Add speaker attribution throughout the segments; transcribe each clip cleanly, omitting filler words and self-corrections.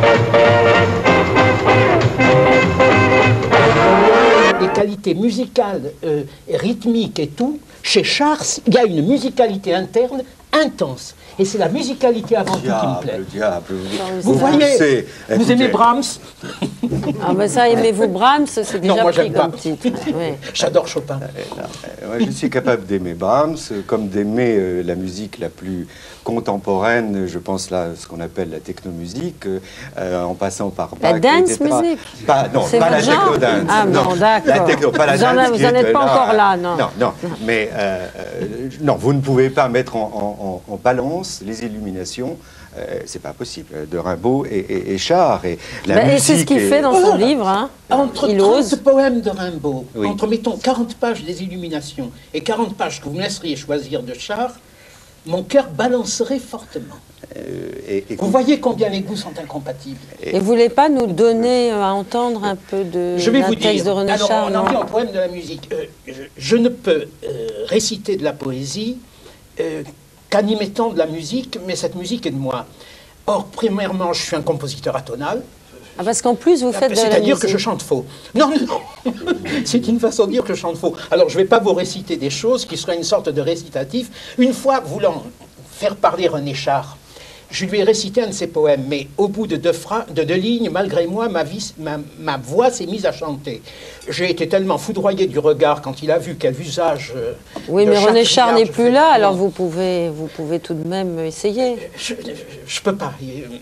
Speaker 1: Les qualités musicales, rythmiques et tout, chez Char, il y a une musicalité interne intense. Et c'est la musicalité avant tout qui me plaît.
Speaker 2: Diable,
Speaker 1: vous voyez, vous aimez Brahms?
Speaker 3: Ah ben ça, aimez-vous Brahms, c'est déjà
Speaker 1: moi,
Speaker 3: pris comme
Speaker 1: pas.
Speaker 3: titre. Oui.
Speaker 1: J'adore Chopin.
Speaker 2: Je suis capable d'aimer Brahms, comme d'aimer la musique la plus contemporaine, je pense là ce qu'on appelle la technomusique, en passant par Bach,
Speaker 3: la dance
Speaker 2: etc.
Speaker 3: music.
Speaker 2: Non, pas la techno-dance.
Speaker 3: Ah bon, d'accord. Vous n'en êtes pas encore là, non.
Speaker 2: Non, mais non, vous ne pouvez pas mettre en balance les illuminations. C'est pas possible, de Rimbaud et Char. Et
Speaker 3: c'est ce qu'il fait dans son livre. Hein.
Speaker 1: Entre
Speaker 3: il
Speaker 1: 30
Speaker 3: ose.
Speaker 1: poèmes de Rimbaud,
Speaker 2: oui.
Speaker 1: entre, mettons, 40 pages des illuminations et 40 pages que vous me laisseriez choisir de Char, mon cœur balancerait fortement. Vous voyez combien les goûts sont incompatibles.
Speaker 3: Et vous ne voulez pas nous donner à entendre un peu de texte de René Char?
Speaker 1: On en vient au poème de la musique. Je ne peux réciter de la poésie qu'en y mettant de la musique, mais cette musique est de moi. Or, premièrement, je suis un compositeur atonal.
Speaker 3: Ah, parce qu'en plus, vous faites de la musique.
Speaker 1: C'est-à-dire que je chante faux. Non, c'est une façon de dire que je chante faux. Alors, je ne vais pas vous réciter des choses qui seraient une sorte de récitatif. Une fois, voulant faire parler René Char, je lui ai récité un de ses poèmes, mais au bout de deux lignes, malgré moi, ma voix s'est mise à chanter. J'ai été tellement foudroyé du regard quand il a vu quel usage...
Speaker 3: oui, mais René Char n'est plus là, alors vous pouvez tout de même essayer.
Speaker 1: Je ne peux pas.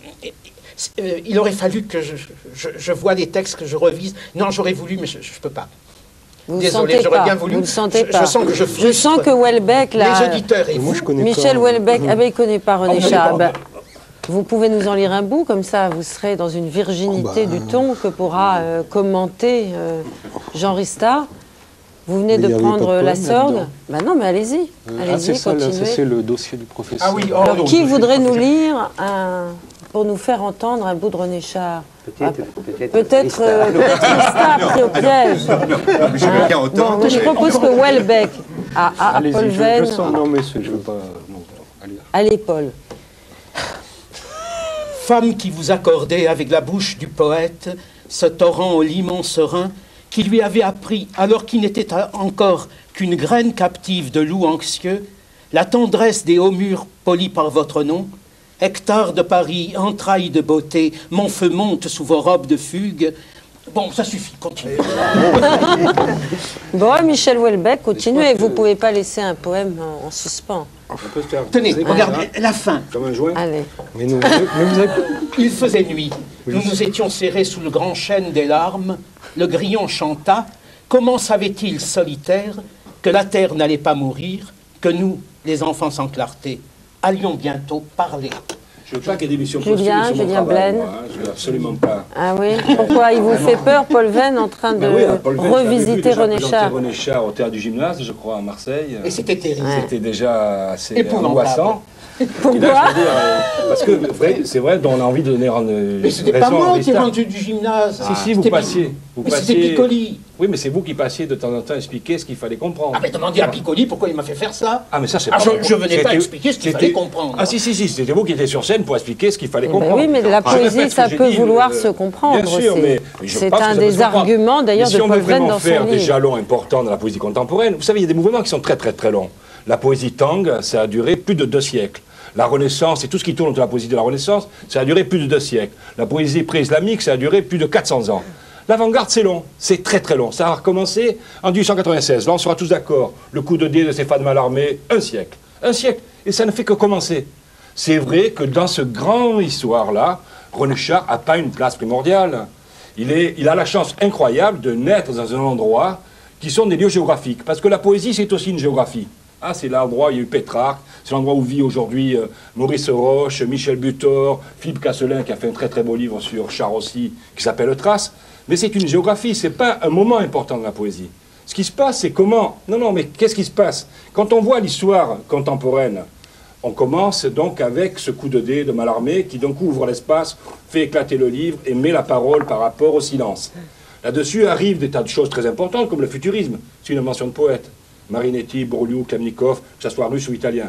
Speaker 1: Il aurait fallu que je voie les textes, que je revise. Non, j'aurais voulu, mais je ne peux pas. Désolé, j'aurais bien voulu.
Speaker 3: Vous le sentez pas.
Speaker 1: Je sens que
Speaker 3: je sens que Houellebecq, là,
Speaker 1: les auditeurs et vous,
Speaker 3: Michel Houellebecq, il ne connaît pas René Char. Vous pouvez nous en lire un bout, comme ça vous serez dans une virginité du ton que pourra commenter Jean Ristard. Vous venez de prendre la Sorgue. Non, mais allez-y. Allez-y, continuez.
Speaker 4: Ça, c'est le dossier du professeur.
Speaker 1: Ah oui,
Speaker 3: alors, qui voudrait nous lire pour nous faire entendre un bout de René Char? Peut-être Ristard pris au piège. Bon, je propose que Houellebecq à Paul Venn.
Speaker 4: Non, mais je veux pas...
Speaker 3: Allez, Paul.
Speaker 1: Femme qui vous accordait avec la bouche du poète ce torrent au limon serein qui lui avait appris, alors qu'il n'était encore qu'une graine captive de loup anxieux, la tendresse des hauts murs polis par votre nom, hectares de Paris, entrailles de beauté, mon feu monte sous vos robes de fugue. Bon, ça suffit, continuez.
Speaker 3: Bon, Michel Houellebecq, continuez. Vous ne pouvez pas laisser un poème en suspens.
Speaker 1: Tenez, regardez, la fin.
Speaker 4: Comme un joint.
Speaker 3: Allez.
Speaker 4: Mais nous,
Speaker 1: Il faisait nuit. Nous nous étions serrés sous le grand chêne des larmes. Le grillon chanta. Comment savait-il, solitaire, que la terre n'allait pas mourir, que nous, les enfants sans clarté, allions bientôt parler?
Speaker 5: Je veux pas qu'il y ait des missions
Speaker 3: Julien Blaine.
Speaker 5: Je veux absolument pas.
Speaker 3: Ah oui? Pourquoi? Il vous fait peur, Paul Venn, en train de revisiter René Char?
Speaker 5: René Char au théâtre du Gymnase, je crois, à Marseille.
Speaker 1: Et c'était terrible.
Speaker 5: C'était déjà assez
Speaker 1: épouvantable.
Speaker 3: Pourquoi?
Speaker 5: Là, je veux dire, parce que c'est vrai, on a envie de donner
Speaker 1: mais c'était pas moi qui ai rendu du gymnase.
Speaker 5: Si, vous passiez.
Speaker 1: C'était Piccoli.
Speaker 5: Oui, mais c'est vous qui passiez de temps en temps expliquer ce qu'il fallait comprendre.
Speaker 1: Ah, mais demandez à Piccoli pourquoi il m'a fait faire ça.
Speaker 5: Ah, mais ça, c'est
Speaker 1: pas je venais pas expliquer ce qu'il fallait comprendre.
Speaker 5: Ah, si, c'était vous qui étiez sur scène pour expliquer ce qu'il fallait comprendre.
Speaker 3: Oui, mais la poésie, ça peut vouloir se comprendre.
Speaker 5: Bien sûr, mais
Speaker 3: c'est un des arguments, d'ailleurs, de Paul Venn dans son livre.
Speaker 5: Si on veut vraiment faire des jalons importants dans la poésie contemporaine, vous savez, il y a des mouvements qui sont très, très, très longs. La poésie Tang, ça a duré plus de 2 siècles. La Renaissance et tout ce qui tourne autour de la poésie de la Renaissance, ça a duré plus de 2 siècles. La poésie pré-islamique, ça a duré plus de 400 ans. L'avant-garde, c'est long, c'est très très long. Ça a recommencé en 1896. Là, on sera tous d'accord. Le coup de dé de Stéphane Mallarmé, 1 siècle. 1 siècle. Et ça ne fait que commencer. C'est vrai que dans ce grand histoire-là, René Char n'a pas une place primordiale. Il a la chance incroyable de naître dans un endroit qui sont des lieux géographiques. Parce que la poésie, c'est aussi une géographie. Ah, c'est l'endroit où il y a eu Pétrarque, c'est l'endroit où vit aujourd'hui Maurice Roche, Michel Butor, Philippe Casselin, qui a fait un très très beau livre sur Char aussi, qui s'appelle Traces. Mais c'est une géographie, c'est pas un moment important de la poésie. Ce qui se passe, c'est comment... Non, mais qu'est-ce qui se passe? Quand on voit l'histoire contemporaine, on commence donc avec ce coup de dé de Mallarmé, qui d'un coup ouvre l'espace, fait éclater le livre et met la parole par rapport au silence. Là-dessus arrivent des tas de choses très importantes, comme le futurisme. C'est une invention de poète. Marinetti, Bourliou, Klemnikov, que ce soit russe ou italien.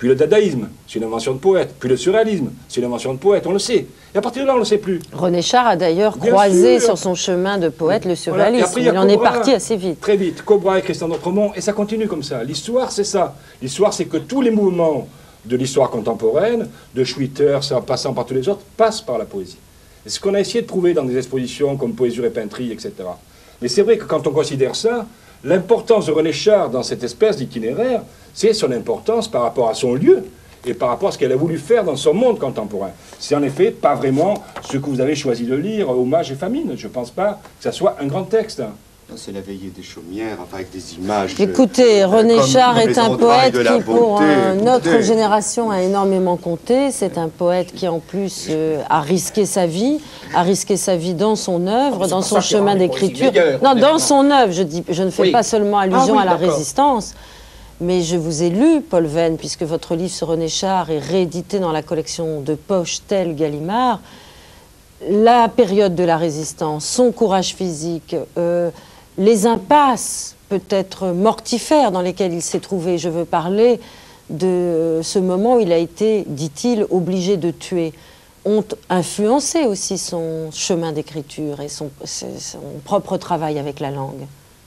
Speaker 5: Puis le dadaïsme, c'est une invention de poète. Puis le surréalisme, c'est une invention de poète, on le sait. Et à partir de là, on ne le sait plus.
Speaker 3: René Char a d'ailleurs
Speaker 5: Bien
Speaker 3: croisé
Speaker 5: sûr.
Speaker 3: sur son chemin de poète le
Speaker 5: Voilà. Et
Speaker 3: surréalisme.
Speaker 5: après, il y a
Speaker 3: Il en est
Speaker 5: Cobra,
Speaker 3: parti assez vite.
Speaker 5: Très vite. Cobra et Christian d'Entremont, et ça continue comme ça. L'histoire, c'est ça. L'histoire, c'est que tous les mouvements de l'histoire contemporaine, de Schwitter, en passant par tous les autres, passent par la poésie. Et ce qu'on a essayé de prouver dans des expositions comme Poésure et Peinterie, etc. Mais c'est vrai que quand on considère ça, l'importance de René Char dans cette espèce d'itinéraire, c'est son importance par rapport à son lieu et par rapport à ce qu'elle a voulu faire dans son monde contemporain. C'est en effet pas vraiment ce que vous avez choisi de lire, Hommage et Famine. Je ne pense pas que ça soit un grand texte.
Speaker 2: C'est la veillée des chaumières, enfin avec des images.
Speaker 3: Écoutez, René
Speaker 2: comme
Speaker 3: Char est
Speaker 2: les
Speaker 3: un
Speaker 2: entrailles
Speaker 3: poète
Speaker 2: de la
Speaker 3: qui, pour
Speaker 2: bonté,
Speaker 3: notre
Speaker 2: écoutez.
Speaker 3: génération, a énormément compté. C'est un poète qui, en plus, a risqué sa vie dans son œuvre,
Speaker 1: C'est
Speaker 3: dans
Speaker 1: pour
Speaker 3: son
Speaker 1: ça qu'il y a
Speaker 3: chemin
Speaker 1: des poésies
Speaker 3: d'écriture.
Speaker 1: meilleures,
Speaker 3: Non, dans
Speaker 1: honnêtement.
Speaker 3: son œuvre. Je ne fais
Speaker 1: Oui.
Speaker 3: pas seulement allusion
Speaker 1: Ah oui,
Speaker 3: à la
Speaker 1: d'accord.
Speaker 3: résistance. Mais je vous ai lu, Paul Venn, puisque votre livre sur René Char est réédité dans la collection de poche Tel Gallimard. La période de la résistance, son courage physique, les impasses peut-être mortifères dans lesquelles il s'est trouvé. Je veux parler de ce moment où il a été, dit-il, obligé de tuer, ont influencé aussi son chemin d'écriture et son propre travail avec la langue.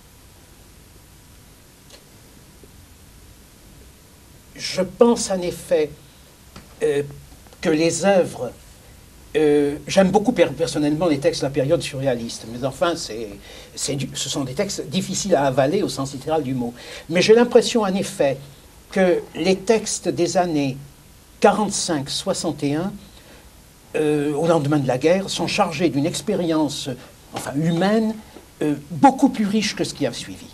Speaker 1: Je pense en effet que les œuvres... J'aime beaucoup personnellement les textes de la période surréaliste, mais enfin, ce sont des textes difficiles à avaler au sens littéral du mot. Mais j'ai l'impression en effet que les textes des années 45-61, au lendemain de la guerre, sont chargés d'une expérience humaine beaucoup plus riche que ce qui a suivi.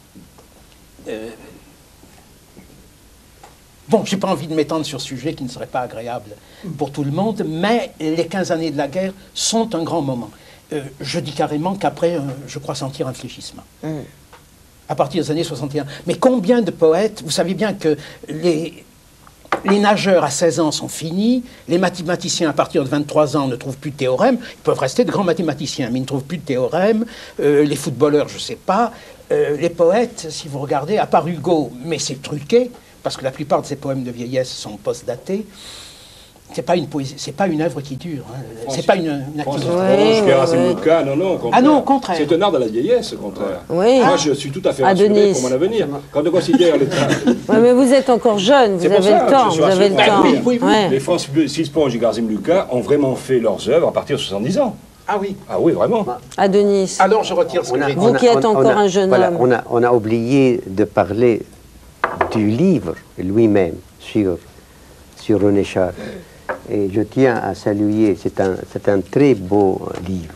Speaker 1: Bon, je n'ai pas envie de m'étendre sur ce sujet qui ne serait pas agréable pour tout le monde, mais les 15 années de la guerre sont un grand moment. Je dis carrément qu'après, je crois sentir un fléchissement. À partir des années 61. Mais combien de poètes, vous savez bien que les nageurs à 16 ans sont finis, les mathématiciens à partir de 23 ans ne trouvent plus de théorèmes, ils peuvent rester de grands mathématiciens, mais ils ne trouvent plus de théorèmes, les footballeurs, je ne sais pas, les poètes, si vous regardez, à part Hugo, mais c'est truqué, parce que la plupart de ces poèmes de vieillesse sont post-datés. C'est pas une poésie, c'est pas une œuvre qui dure. C'est pas une activité.
Speaker 5: Lucas, non, au contraire.
Speaker 1: Ah non, au contraire.
Speaker 5: C'est un art de la vieillesse, au contraire.
Speaker 3: Oui.
Speaker 5: Moi, je suis tout à fait
Speaker 3: À
Speaker 5: rassuré
Speaker 3: Denise.
Speaker 5: pour mon avenir. Quand on considère les
Speaker 3: Ouais, mais vous êtes encore jeune, vous
Speaker 5: C'est pour
Speaker 3: avez
Speaker 5: ça
Speaker 3: le
Speaker 5: que
Speaker 3: temps.
Speaker 5: je suis
Speaker 3: Vous avez le
Speaker 5: rassuré.
Speaker 3: temps.
Speaker 1: Oui, oui, oui.
Speaker 3: Ouais.
Speaker 5: Les Francis Ponge et Garzim Lucas ont vraiment fait leurs œuvres à partir de 70 ans.
Speaker 1: Ah oui.
Speaker 5: Ah oui, vraiment.
Speaker 3: À Denis.
Speaker 1: Alors je retire ce que j'ai dit.
Speaker 3: Vous qui êtes encore un jeune homme.
Speaker 6: On a oublié de parler du livre lui-même sur René Char. Et je tiens à saluer, c'est un très beau livre.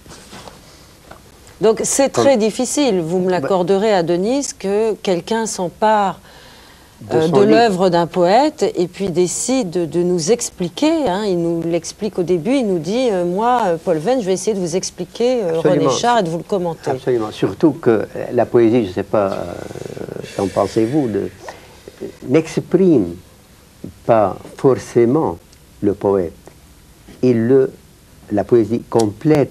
Speaker 3: Donc c'est très difficile, vous me l'accorderez à Denise, que quelqu'un s'empare de l'œuvre d'un poète et puis décide de nous expliquer. Hein, il nous l'explique au début, il nous dit moi, Paul Venn, je vais essayer de vous expliquer René Char et de vous le commenter.
Speaker 6: Absolument. Surtout que la poésie, je ne sais pas, qu'en pensez-vous, n'exprime pas forcément le poète. La poésie complète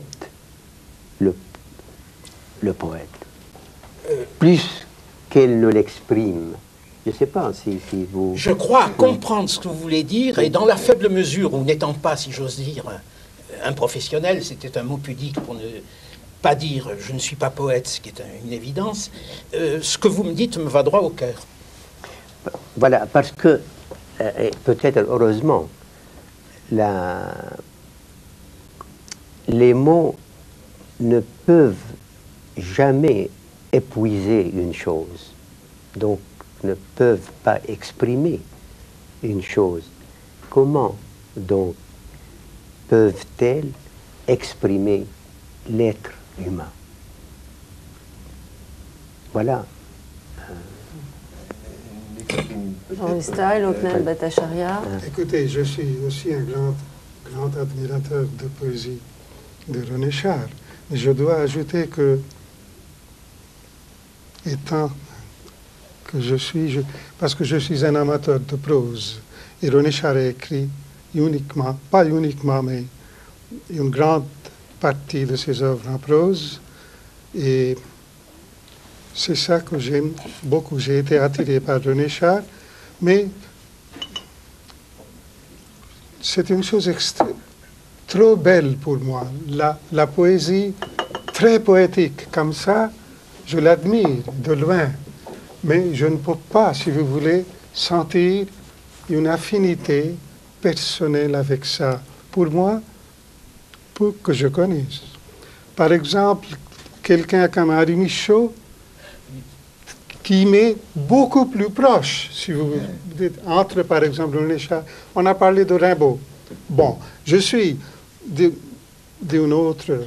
Speaker 6: le poète, plus qu'elle ne l'exprime. Je ne sais pas si vous...
Speaker 1: Je crois comprendre ce que vous voulez dire, et dans la faible mesure où, n'étant pas, si j'ose dire, un professionnel, c'était un mot pudique pour ne pas dire je ne suis pas poète, ce qui est une évidence, ce que vous me dites me va droit au cœur.
Speaker 6: Voilà, parce que, peut-être heureusement, les mots ne peuvent jamais épuiser une chose, donc ne peuvent pas exprimer une chose. Comment donc peuvent-elles exprimer l'être humain? Voilà.
Speaker 7: Écoutez, je suis aussi un grand admirateur de poésie de René Char. Mais je dois ajouter que, étant que parce que je suis un amateur de prose, et René Char a écrit uniquement, pas uniquement, mais une grande partie de ses œuvres en prose, et c'est ça que j'aime beaucoup. J'ai été attiré par René Char, mais c'est une chose trop belle pour moi. La poésie, très poétique, comme ça, je l'admire de loin. Mais je ne peux pas, si vous voulez, sentir une affinité personnelle avec ça. Pour moi, pour que je connaisse. Par exemple, quelqu'un comme Henri Michaud, qui m'est beaucoup plus proche, si vous dites, entre, par exemple, René Char. On a parlé de Rimbaud. Bon, je suis d'une autre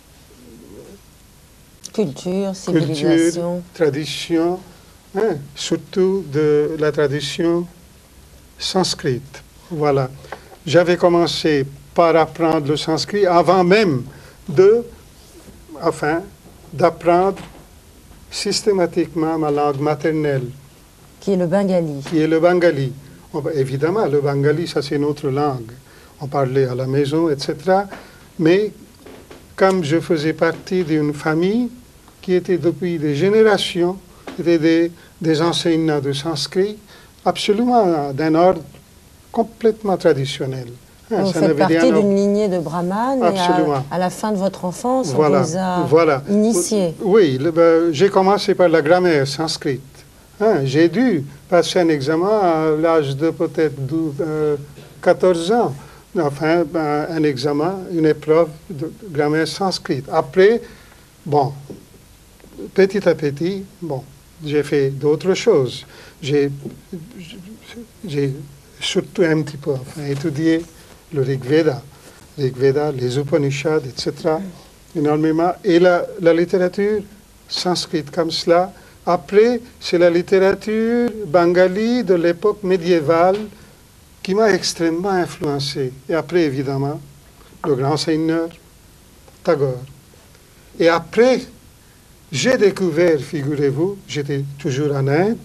Speaker 3: culture, civilisation,
Speaker 7: tradition, hein, surtout de la tradition sanskrite. Voilà. J'avais commencé par apprendre le sanskrit avant même d'apprendre systématiquement ma langue maternelle.
Speaker 3: qui est le bengali.
Speaker 7: Qui est le bengali. Évidemment, le bengali, ça c'est notre langue. On parlait à la maison, etc. Mais comme je faisais partie d'une famille qui était depuis des générations, étaient des enseignants de sanskrit, absolument d'un ordre complètement traditionnel.
Speaker 3: Vous faites partie d'une lignée de brahmanes et à la fin de votre enfance, on vous a initié.
Speaker 7: Oui, j'ai commencé par la grammaire sanskrite. J'ai dû passer un examen à l'âge de peut-être 14 ans. Enfin, un examen, une épreuve de grammaire sanskrite. Après, bon, petit à petit, bon, j'ai fait d'autres choses. J'ai surtout un petit peu étudié le Rig Veda, les Upanishads, etc., énormément. Et la littérature sanskrite comme cela. Après, c'est la littérature bengali de l'époque médiévale qui m'a extrêmement influencé. Et après, évidemment, le grand seigneur Tagore. Et après, j'ai découvert, figurez-vous, j'étais toujours en Inde,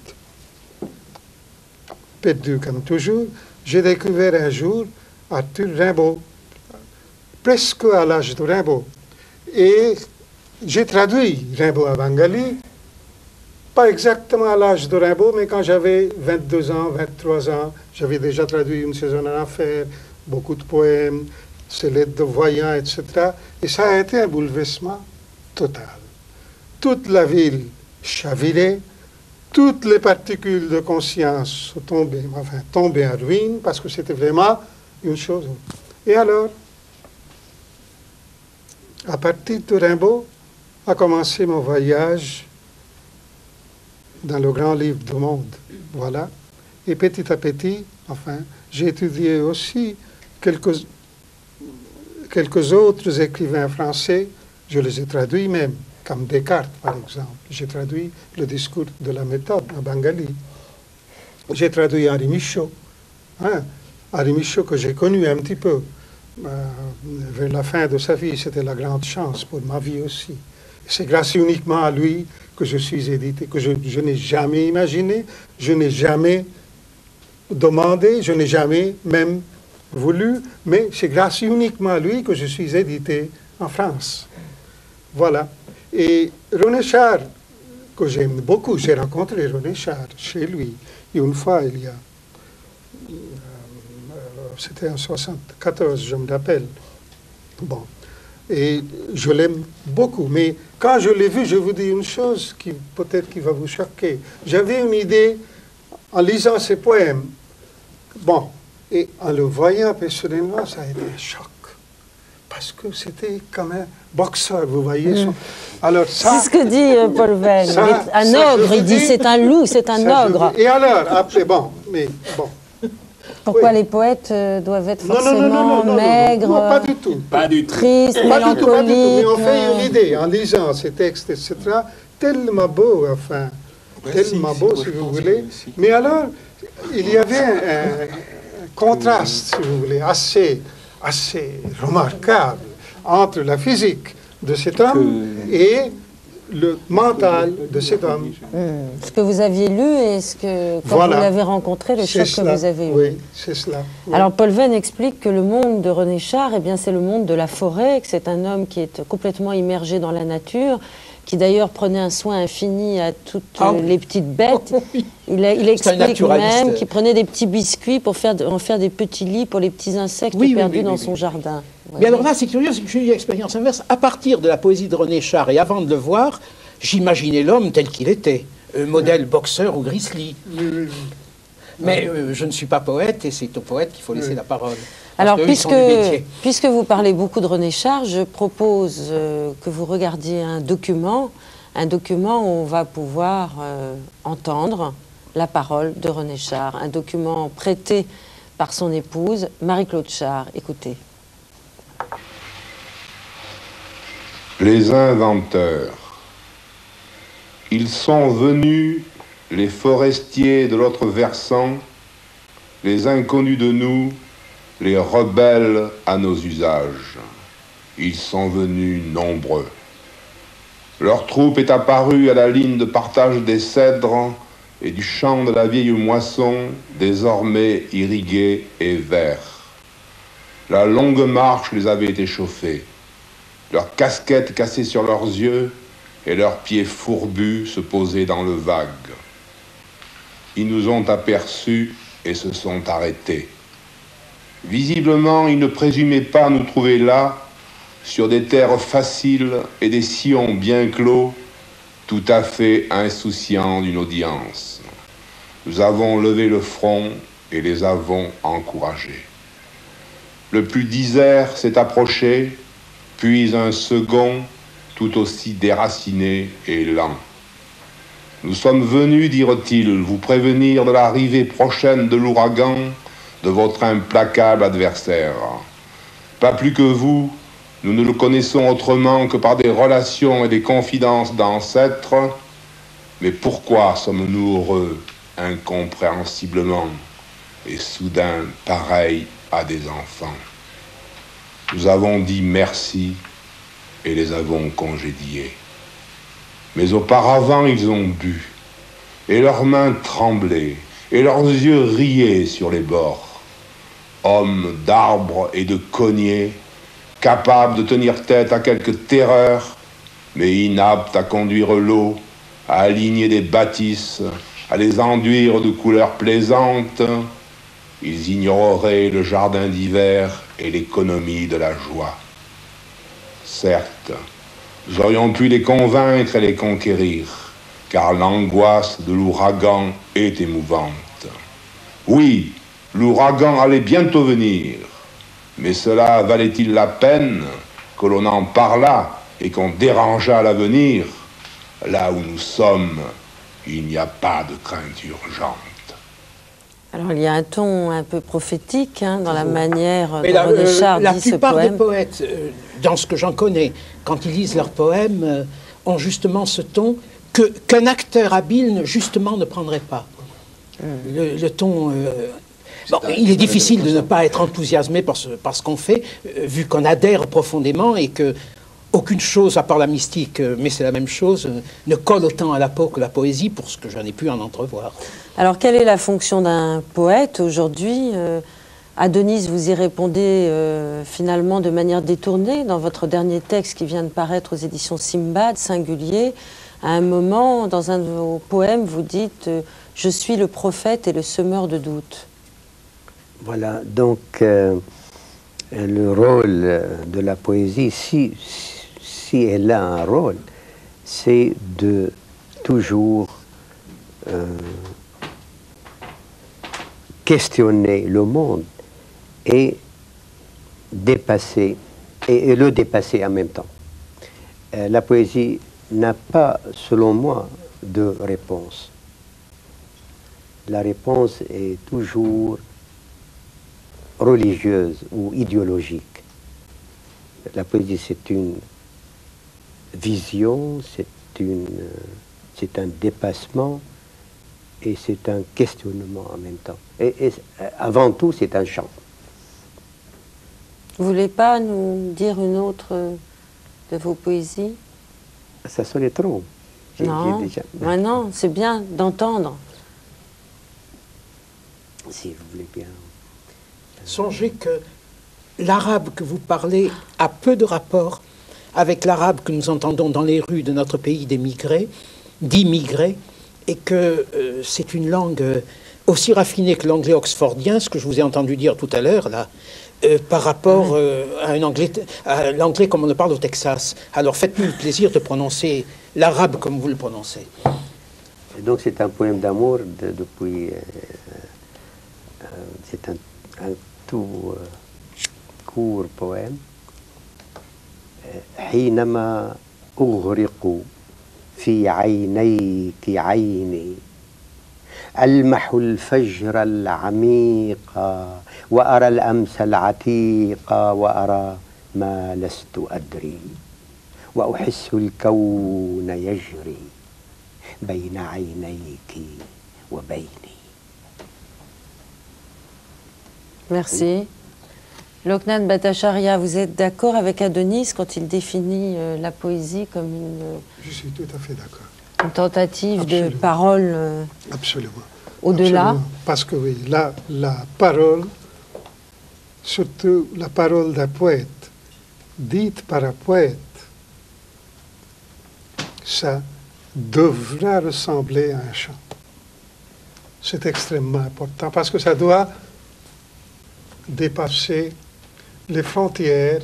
Speaker 7: perdu comme toujours, j'ai découvert un jour Arthur Rimbaud, presque à l'âge de Rimbaud. Et j'ai traduit Rimbaud à bengali, pas exactement à l'âge de Rimbaud, mais quand j'avais 22 ans, 23 ans, j'avais déjà traduit Une saison en enfer, beaucoup de poèmes, ses lettres de voyants, etc. Et ça a été un bouleversement total. Toute la ville chavirait, toutes les particules de conscience tombaient en ruine, parce que c'était vraiment une chose. Et alors, à partir de Rimbaud, a commencé mon voyage dans le grand livre du monde. Voilà. Et petit à petit, j'ai étudié aussi quelques autres écrivains français. Je les ai traduits même, comme Descartes, par exemple. J'ai traduit le discours de la méthode en bengali. J'ai traduit Henri Michaud. Henri Michaud que j'ai connu un petit peu. Vers la fin de sa vie, c'était la grande chance pour ma vie aussi. C'est grâce uniquement à lui que je suis édité, que je n'ai jamais imaginé, je n'ai jamais demandé, je n'ai jamais même voulu, mais c'est grâce uniquement à lui que je suis édité en France. Voilà. Et René Char, que j'aime beaucoup, j'ai rencontré René Char chez lui une fois, il y a... c'était en 1974, je me rappelle. Bon. Et je l'aime beaucoup. Mais quand je l'ai vu, je vous dis une chose qui peut-être qui va vous choquer. J'avais une idée en lisant ses poèmes. Bon, et en le voyant personnellement, ça a été un choc. Parce que c'était comme un boxeur, vous voyez. Alors ça, c'est
Speaker 3: ce que dit Paul Venn. Un ogre, il dit c'est un loup, c'est un ogre.
Speaker 7: Et alors, après, bon, mais bon.
Speaker 3: Pourquoi les poètes doivent être forcément maigres,
Speaker 7: non, pas du tout.
Speaker 5: Pas du tout.
Speaker 3: Tristes, mélancoliques.
Speaker 7: Pas du tout, mais on fait une idée en lisant ces textes, etc. Tellement beau, tellement beau, si vous voulez. Mais alors, il y avait un contraste, si vous voulez, assez remarquable entre la physique de cet homme et le mental de cet homme.
Speaker 3: Ce que vous aviez lu et quand vous l'avez rencontré, le choc que vous avez eu.
Speaker 7: Oui, c'est cela. Oui.
Speaker 3: Alors Paul Venn explique que le monde de René Char, c'est le monde de la forêt, que c'est un homme qui est complètement immergé dans la nature, qui d'ailleurs prenait un soin infini à toutes les petites bêtes. Il explique même qu'il prenait des petits biscuits pour en faire des petits lits pour les petits insectes perdus dans son jardin.
Speaker 1: Mais alors là, c'est curieux, j'ai eu l'expérience inverse. À partir de la poésie de René Char, et avant de le voir, j'imaginais l'homme tel qu'il était, modèle boxeur ou grizzly. Mais je ne suis pas poète, et c'est aux poètes qu'il faut laisser la parole.
Speaker 3: Alors, puisque vous parlez beaucoup de René Char, je propose que vous regardiez un document où on va pouvoir entendre la parole de René Char, un document prêté par son épouse, Marie-Claude Char. Écoutez.
Speaker 8: Les inventeurs. Ils sont venus, les forestiers de l'autre versant, les inconnus de nous, les rebelles à nos usages. Ils sont venus nombreux. Leur troupe est apparue à la ligne de partage des cèdres et du champ de la vieille moisson, désormais irrigué et vert. La longue marche les avait échauffés, leurs casquettes cassées sur leurs yeux et leurs pieds fourbus se posaient dans le vague. Ils nous ont aperçus et se sont arrêtés. Visiblement, ils ne présumaient pas nous trouver là, sur des terres faciles et des sillons bien clos, tout à fait insouciants d'une audience. Nous avons levé le front et les avons encouragés. Le plus disert s'est approché, puis un second, tout aussi déraciné et lent. Nous sommes venus, dirent-ils, vous prévenir de l'arrivée prochaine de l'ouragan, de votre implacable adversaire. Pas plus que vous, nous ne le connaissons autrement que par des relations et des confidences d'ancêtres. Mais pourquoi sommes-nous heureux, incompréhensiblement, et soudain pareils à des enfants? Nous avons dit merci et les avons congédiés. Mais auparavant, ils ont bu, et leurs mains tremblaient, et leurs yeux riaient sur les bords. Hommes d'arbres et de cogners, capables de tenir tête à quelque terreur, mais inaptes à conduire l'eau, à aligner des bâtisses, à les enduire de couleurs plaisantes, ils ignoreraient le jardin d'hiver et l'économie de la joie. Certes, nous aurions pu les convaincre et les conquérir, car l'angoisse de l'ouragan est émouvante. Oui, l'ouragan allait bientôt venir, mais cela valait-il la peine que l'on en parlât et qu'on dérangeât l'avenir? Là où nous sommes, il n'y a pas de crainte urgente.
Speaker 3: Alors il y a un ton un peu prophétique dans la manière dont René Char dit ce poème.
Speaker 1: La plupart des poètes, dans ce que j'en connais, quand ils lisent leurs poèmes, ont justement ce ton qu'un acteur habile justement ne prendrait pas. Le ton... Bon, il est difficile de ne pas être enthousiasmé par ce qu'on fait, vu qu'on adhère profondément et que aucune chose, à part la mystique, mais c'est la même chose, ne colle autant à la peau que la poésie, pour ce que j'en ai pu en entrevoir.
Speaker 3: Alors, quelle est la fonction d'un poète aujourd'hui? Adonis, vous y répondez finalement de manière détournée dans votre dernier texte qui vient de paraître aux éditions Simbad, Singulier. À un moment, dans un de vos poèmes, vous dites « Je suis le prophète et le semeur de doutes ».
Speaker 6: Voilà, donc le rôle de la poésie, si elle a un rôle, c'est de toujours questionner le monde et dépasser, et le dépasser en même temps. La poésie n'a pas, selon moi, de réponse. La réponse est toujours religieuse ou idéologique. La poésie, c'est une vision, c'est un dépassement et c'est un questionnement en même temps. Et avant tout, c'est un chant.
Speaker 3: Vous voulez pas nous dire une autre de vos poésies?
Speaker 6: Ça sonne trop.
Speaker 3: Non, non, c'est bien d'entendre.
Speaker 6: Si vous voulez bien.
Speaker 1: Songez que l'arabe que vous parlez a peu de rapport avec l'arabe que nous entendons dans les rues de notre pays d'immigrés, et que c'est une langue aussi raffinée que l'anglais oxfordien, ce que je vous ai entendu dire tout à l'heure, là, par rapport à l'anglais comme on le parle au Texas. Alors faites-nous le plaisir de prononcer l'arabe comme vous le prononcez.
Speaker 6: Et donc c'est un poème d'amour depuis... c'est un tout court poème. حينما أغرق في عينيك عيني ألمح الفجر العميق وأرى الأمس العتيق وأرى ما لست أدري وأحس الكون يجري بين عينيك وبيني.
Speaker 3: Merci. Loknan Bhattacharya, vous êtes d'accord avec Adonis quand il définit la poésie comme
Speaker 7: Je suis tout à fait d'accord.
Speaker 3: une tentative
Speaker 7: Absolument.
Speaker 3: de parole
Speaker 7: Absolument.
Speaker 3: au-delà?
Speaker 7: Absolument. Parce que oui, la parole, surtout la parole d'un poète, dite par un poète, ça devra ressembler à un chant. C'est extrêmement important parce que ça doit dépasser les frontières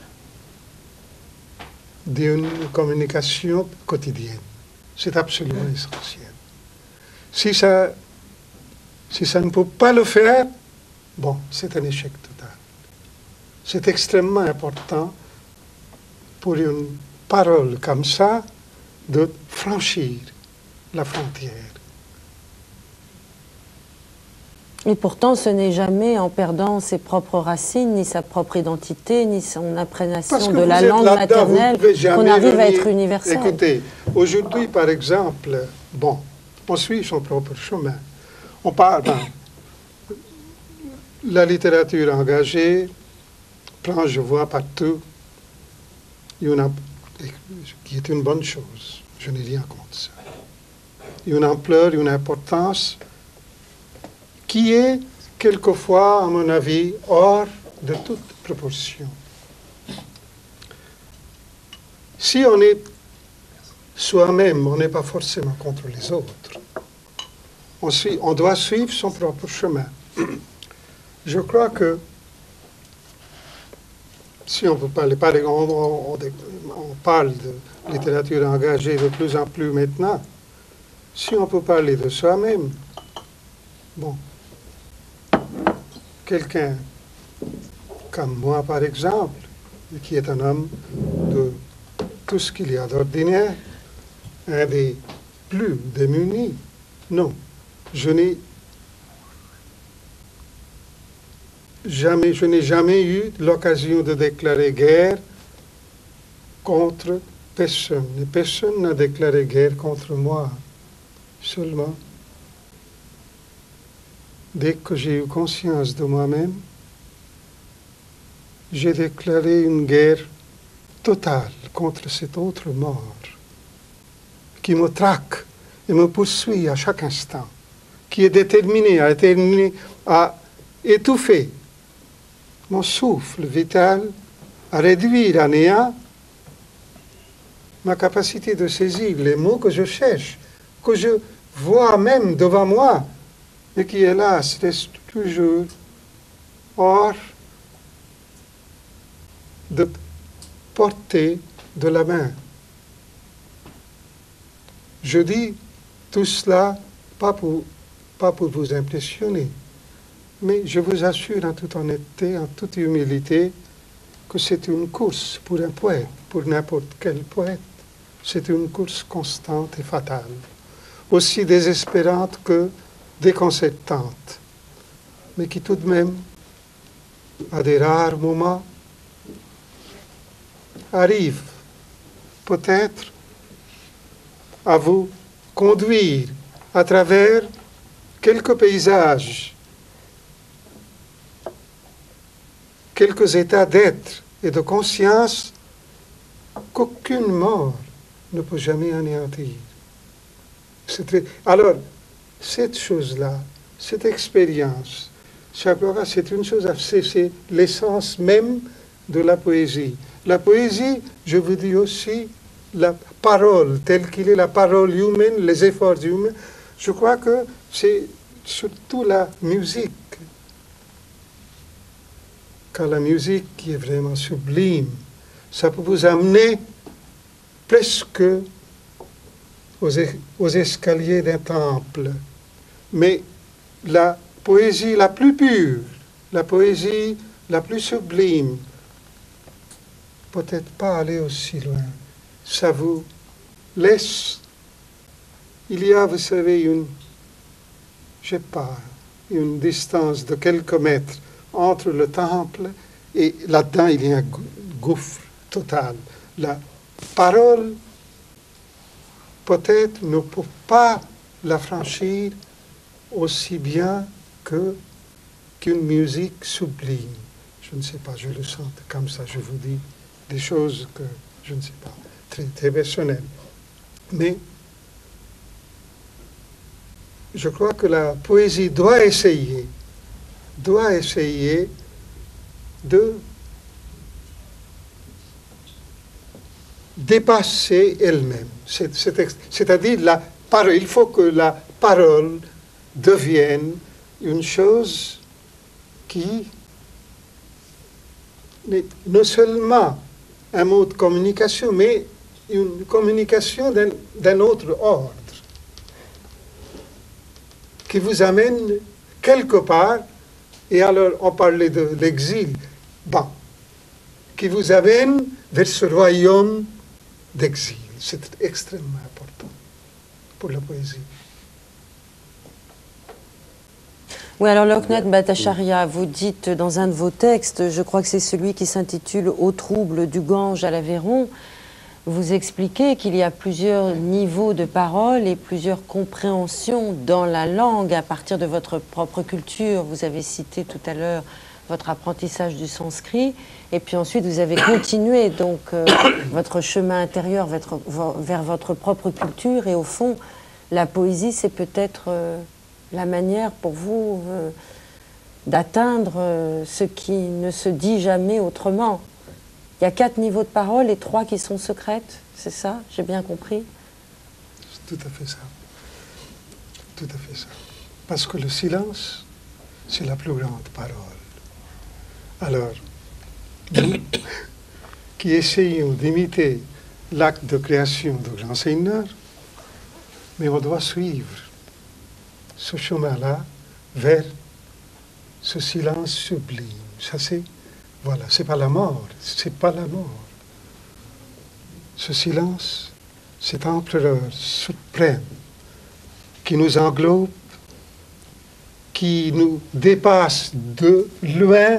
Speaker 7: d'une communication quotidienne. C'est absolument essentiel. Si ça ne peut pas le faire, bon, c'est un échec total. C'est extrêmement important pour une parole comme ça de franchir la frontière.
Speaker 3: Et pourtant, ce n'est jamais en perdant ses propres racines, ni sa propre identité, ni son imprégnation de la langue maternelle qu'on arrive à être universel.
Speaker 7: Écoutez, aujourd'hui, par exemple, bon, on suit son propre chemin. On parle, la littérature engagée prend, je vois partout, qui est une bonne chose. Je n'ai rien contre ça. Une ampleur, une importance qui est quelquefois, à mon avis, hors de toute proportion. Si on est soi-même, on n'est pas forcément contre les autres. On doit suivre son propre chemin. Je crois que si on peut parler, on parle de littérature engagée de plus en plus maintenant, si on peut parler de soi-même, bon, quelqu'un comme moi, par exemple, qui est un homme de tout ce qu'il y a d'ordinaire, un des plus démunis, non, je n'ai jamais eu l'occasion de déclarer guerre contre personne. Et personne n'a déclaré guerre contre moi. Seulement, dès que j'ai eu conscience de moi-même, j'ai déclaré une guerre totale contre cet autre mort qui me traque et me poursuit à chaque instant, qui est déterminé à étouffer mon souffle vital, à réduire à néant ma capacité de saisir les mots que je cherche, que je vois même devant moi, mais qui, hélas, reste toujours hors de portée de la main. Je dis tout cela pas pour vous impressionner, mais je vous assure en toute honnêteté, en toute humilité, que c'est une course pour un poète, pour n'importe quel poète. C'est une course constante et fatale, aussi désespérante que déconcertante, mais qui tout de même, à des rares moments, arrive peut-être à vous conduire à travers quelques paysages, quelques états d'être et de conscience qu'aucune mort ne peut jamais anéantir. Alors, cette chose-là, cette expérience, c'est une chose, c'est l'essence même de la poésie. La poésie, je vous dis aussi, la parole, telle qu'il est la parole humaine, les efforts humains, Je crois que c'est surtout la musique. Quand la musique qui est vraiment sublime, ça peut vous amener presque aux escaliers d'un temple. Mais la poésie la plus pure, la poésie la plus sublime, peut-être pas aller aussi loin. Ça vous laisse. Il y a, vous savez, une distance de quelques mètres entre le temple et là-dedans, il y a un gouffre total. La parole, peut-être, ne peut pas la franchir aussi bien qu'une musique sublime. Je ne sais pas, je le sens comme ça, je vous dis des choses que, je ne sais pas, très, très personnelles. Mais je crois que la poésie doit essayer de dépasser elle-même. C'est-à-dire, il faut que la parole devienne une chose qui n'est non seulement un mot de communication, mais une communication d'un autre ordre, qui vous amène quelque part, et alors on parlait de l'exil, qui vous amène vers ce royaume d'exil. C'est extrêmement important pour la poésie.
Speaker 3: Oui, alors Loknath Bhattacharya, vous dites dans un de vos textes, je crois que c'est celui qui s'intitule « Au trouble du Gange à l'Aveyron », vous expliquez qu'il y a plusieurs niveaux de parole et plusieurs compréhensions dans la langue à partir de votre propre culture. Vous avez cité tout à l'heure votre apprentissage du sanskrit, et puis ensuite vous avez continué donc votre chemin intérieur vers votre propre culture, et au fond, la poésie, c'est peut-être la manière pour vous d'atteindre ce qui ne se dit jamais autrement. Il y a 4 niveaux de parole et 3 qui sont secrètes, c'est ça? J'ai bien compris?
Speaker 7: C'est tout à fait ça. Tout à fait ça. Parce que le silence, c'est la plus grande parole. Alors, nous, qui essayons d'imiter l'acte de création de grand Seigneur, mais on doit suivre ce chemin-là vers ce silence sublime. Ça, voilà, c'est pas la mort, c'est pas la mort. Ce silence, cet empereur suprême qui nous englobe, qui nous dépasse de loin,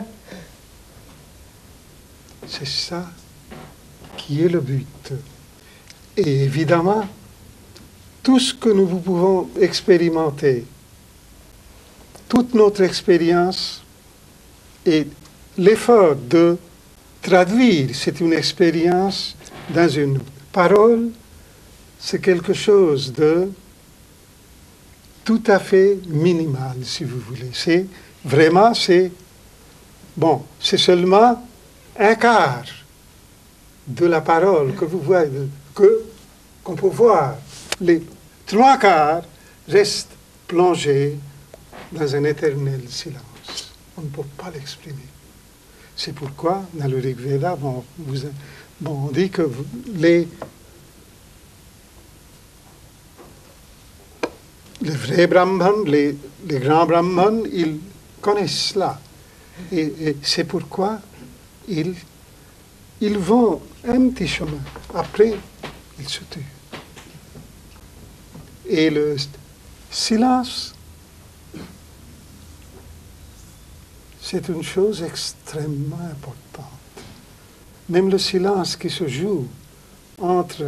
Speaker 7: c'est ça qui est le but. Et évidemment, tout ce que nous pouvons expérimenter, toute notre expérience et l'effort de traduire cette une expérience dans une parole, c'est quelque chose de tout à fait minimal, si vous voulez. C'est seulement un quart de la parole que vous voyez, qu'on peut voir. Les 3 quarts restent plongés dans un éternel silence. On ne peut pas l'exprimer. C'est pourquoi, dans le Rig Veda, on dit que les vrais brahmanes, les grands brahmanes, ils connaissent cela. Et c'est pourquoi ils vont un petit chemin. Après, ils se tuent. Et le silence, c'est une chose extrêmement importante. Même le silence qui se joue entre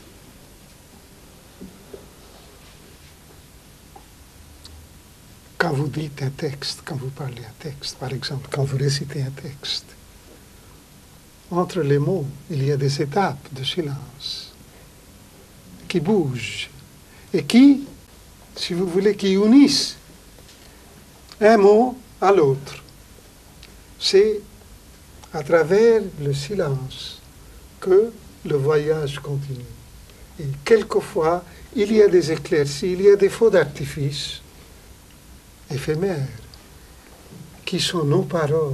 Speaker 7: quand vous dites un texte, quand vous parlez un texte, par exemple, quand vous récitez un texte, entre les mots, il y a des étapes de silence qui bougent et qui, si vous voulez, qui unissent un mot à l'autre. C'est à travers le silence que le voyage continue. Et quelquefois, il y a des éclaircies, il y a des feux d'artifice éphémères qui sont nos paroles,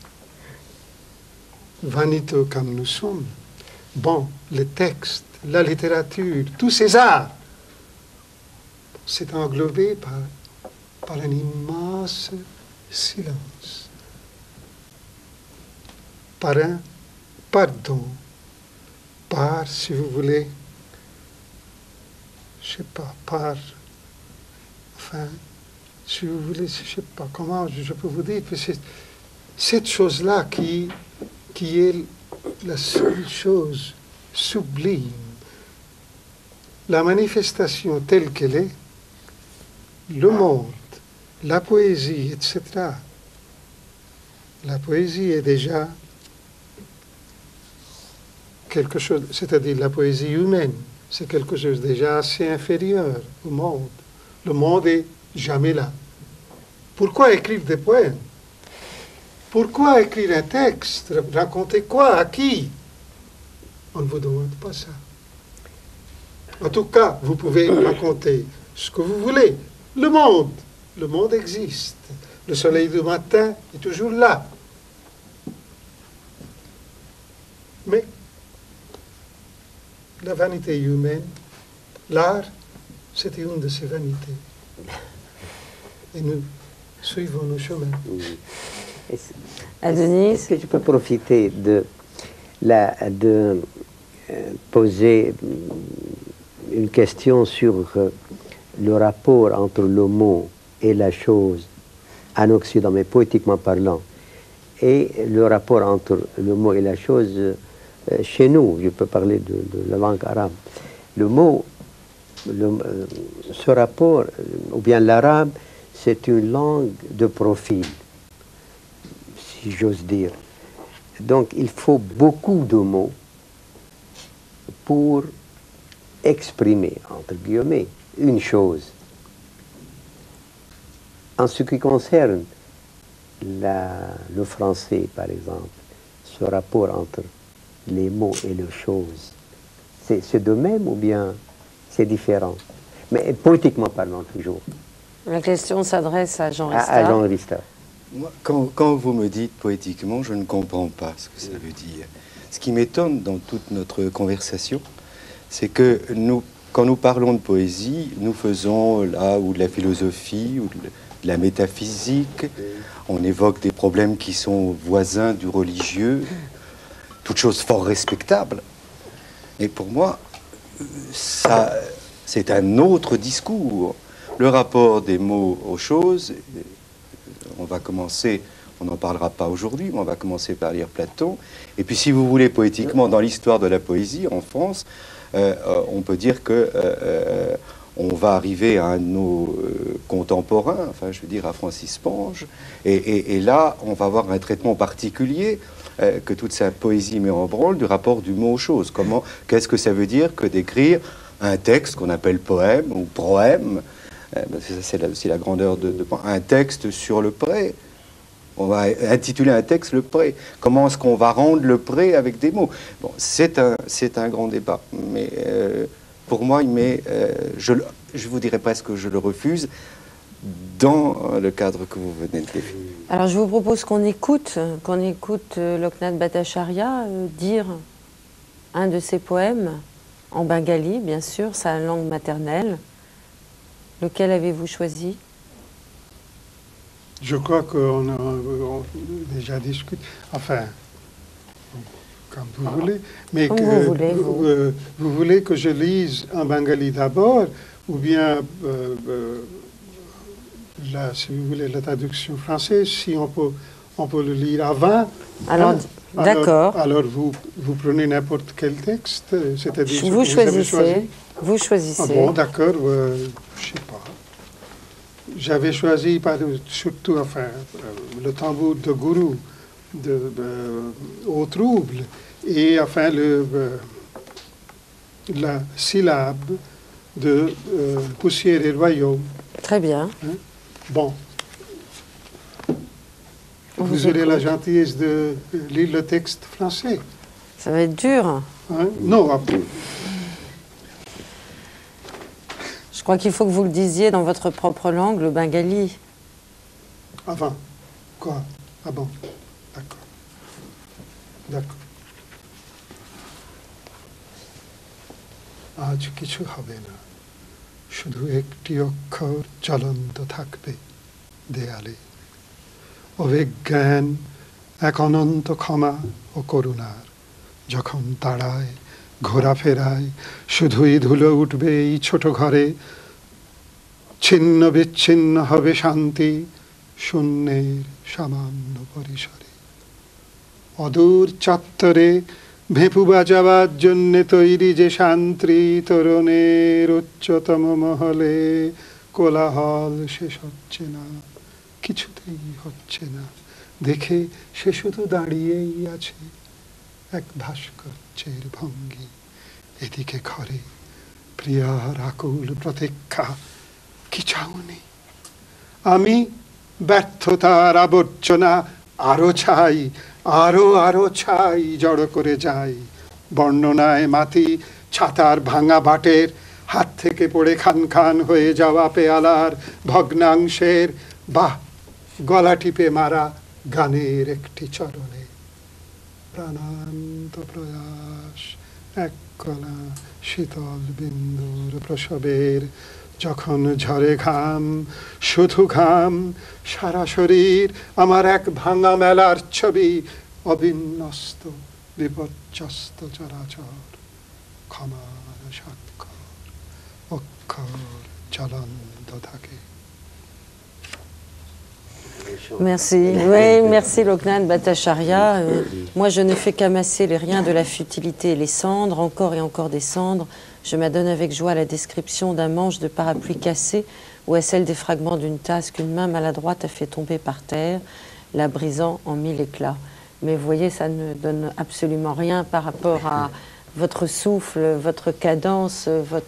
Speaker 7: vaniteux comme nous sommes. Bon, le texte, la littérature, tous ces arts, c'est englobé par un immense silence, par un pardon, par, si vous voulez, je sais pas, par, enfin, si vous voulez, je sais pas comment je peux vous dire, que c'est cette chose-là qui est la seule chose sublime, la manifestation telle qu'elle est, le monde, la poésie, etc. La poésie est déjà quelque chose, c'est-à-dire la poésie humaine, c'est quelque chose déjà assez inférieur au monde. Le monde est jamais là. Pourquoi écrire des poèmes? Pourquoi écrire un texte? Raconter quoi? À qui? On ne vous demande pas ça. En tout cas, vous pouvez raconter ce que vous voulez. Le monde existe. Le soleil du matin est toujours là. Mais la vanité humaine, l'art, c'était une de ces vanités. Et nous suivons nos chemins.
Speaker 3: Adonis,
Speaker 6: est-ce que je peux profiter de poser une question sur le rapport entre le mot et la chose en Occident, mais poétiquement parlant, et le rapport entre le mot et la chose chez nous? Je peux parler de la langue arabe. Le mot, ce rapport, ou bien l'arabe, c'est une langue de profil, si j'ose dire. Donc il faut beaucoup de mots pour exprimer, entre guillemets, une chose. En ce qui concerne le français, par exemple, ce rapport entre les mots et les choses, c'est de même ou bien c'est différent? Mais poétiquement parlant toujours.
Speaker 3: la question s'adresse à Jean Rista.
Speaker 6: À Jean Rista.
Speaker 2: Moi, quand vous me dites poétiquement, je ne comprends pas ce que ça veut dire. Ce qui m'étonne dans toute notre conversation, c'est que quand nous parlons de poésie, nous faisons là ou de la philosophie ou de la métaphysique. On évoque des problèmes qui sont voisins du religieux, toutes choses fort respectables. Et pour moi, ça, c'est un autre discours. Le rapport des mots aux choses, on va commencer, on n'en parlera pas aujourd'hui, mais on va commencer par lire Platon. Et puis si vous voulez, poétiquement, dans l'histoire de la poésie en France, on peut dire que on va arriver à un de nos contemporains, enfin je veux dire à Francis Ponge, et là on va avoir un traitement particulier que toute sa poésie met en branle du rapport du mot aux choses. Qu'est-ce que ça veut dire que d'écrire un texte qu'on appelle poème ou proème? C'est aussi la grandeur de un texte sur le pré. On va intituler un texte le pré. Comment est-ce qu'on va rendre le pré avec des mots? Bon, c'est un grand débat, mais pour moi, je vous dirais presque que je le refuse dans le cadre que vous venez de définir.
Speaker 3: Alors je vous propose qu'on écoute Loknath Bhattacharya dire un de ses poèmes en bengali, bien sûr, sa langue maternelle. Lequel avez-vous choisi?
Speaker 7: Je crois qu'on a déjà discuté, enfin, comme vous voulez, mais
Speaker 3: comme
Speaker 7: vous voulez que je lise en bengali d'abord, ou bien, si vous voulez, la traduction française, si on peut le lire avant.
Speaker 3: Alors, d'accord.
Speaker 7: Alors vous prenez n'importe quel texte, c'est-à-dire
Speaker 3: vous choisissez. Vous choisissez.
Speaker 7: Ah bon, d'accord, je sais pas. J'avais choisi surtout le tambour de Gourou, au trouble, et enfin la syllabe de Poussière et Royaume.
Speaker 3: Très bien.
Speaker 7: Hein? Bon. Vous aurez la gentillesse de lire le texte français.
Speaker 3: Ça va être dur.
Speaker 7: Hein? Non, après.
Speaker 3: crois qu'il faut que vous le disiez dans votre propre langue, le bengali.
Speaker 7: Avant. Quoi? Ah bon, d'accord. D'accord. আজ কিছু হবে না, শুধু একটি অক্ষর জ্বলন্ত থাকবে দেয়ালে। অভিজ্ঞান এক অনন্ত ক্ষমা ও করুণার, যখন দাঁড়ায় ঘোরাফেরায় শুধুই ধুলো উঠবে এই ছোট ঘরে। ছিন্ন বিচ্ছিন্ন হবে শান্তি শূন্যের সামান্য পরিসরে। অদূর চত্বরে ভেপু বাজাবার জন্যে তৈরি যে শান্তি তরুণের উচ্চতম মহলে, কোলাহল শেষ হচ্ছে না, কিছুতেই হচ্ছে না। দেখে সে শুধু দাঁড়িয়েই আছে, এক ভাস্কর্যের ভঙ্গি। এদিকে ঘরে প্রিয়ার আকুল প্রতীক্ষা, কি চাউনি? আমি ব্যর্থতার আবর্জনা আরো ছাই, আরো ছাই জড়ো করে যাই। বর্ণনায় মাতি ছাতার ভাঙা বাটের, হাত থেকে পড়ে খান খান হয়ে যাওয়া পেয়ালার ভগ্নাংশের, বা গলা টিপে মারা গানের একটি চরণে। প্রাণান্ত প্রয়াস এক কণা শীতল বিন্দুর প্রসবের, যখন ঝরে ঘাম, শুধু ঘাম, সারা শরীর আমার এক ভাঙা মেলার ছবি। অবিন্যস্ত বিপর্যস্ত চরাচর, ক্ষমার স্বাক্ষর, অক্ষর জ্বলন্ত থাকে।
Speaker 3: Merci. Oui, merci Loknan Bhattacharya. Moi, je ne fais qu'amasser les riens de la futilité et les cendres, encore et encore des cendres. Je m'adonne avec joie à la description d'un manche de parapluie cassé ou à celle des fragments d'une tasse qu'une main maladroite a fait tomber par terre, la brisant en mille éclats. Mais vous voyez, ça ne donne absolument rien par rapport à votre souffle, votre cadence,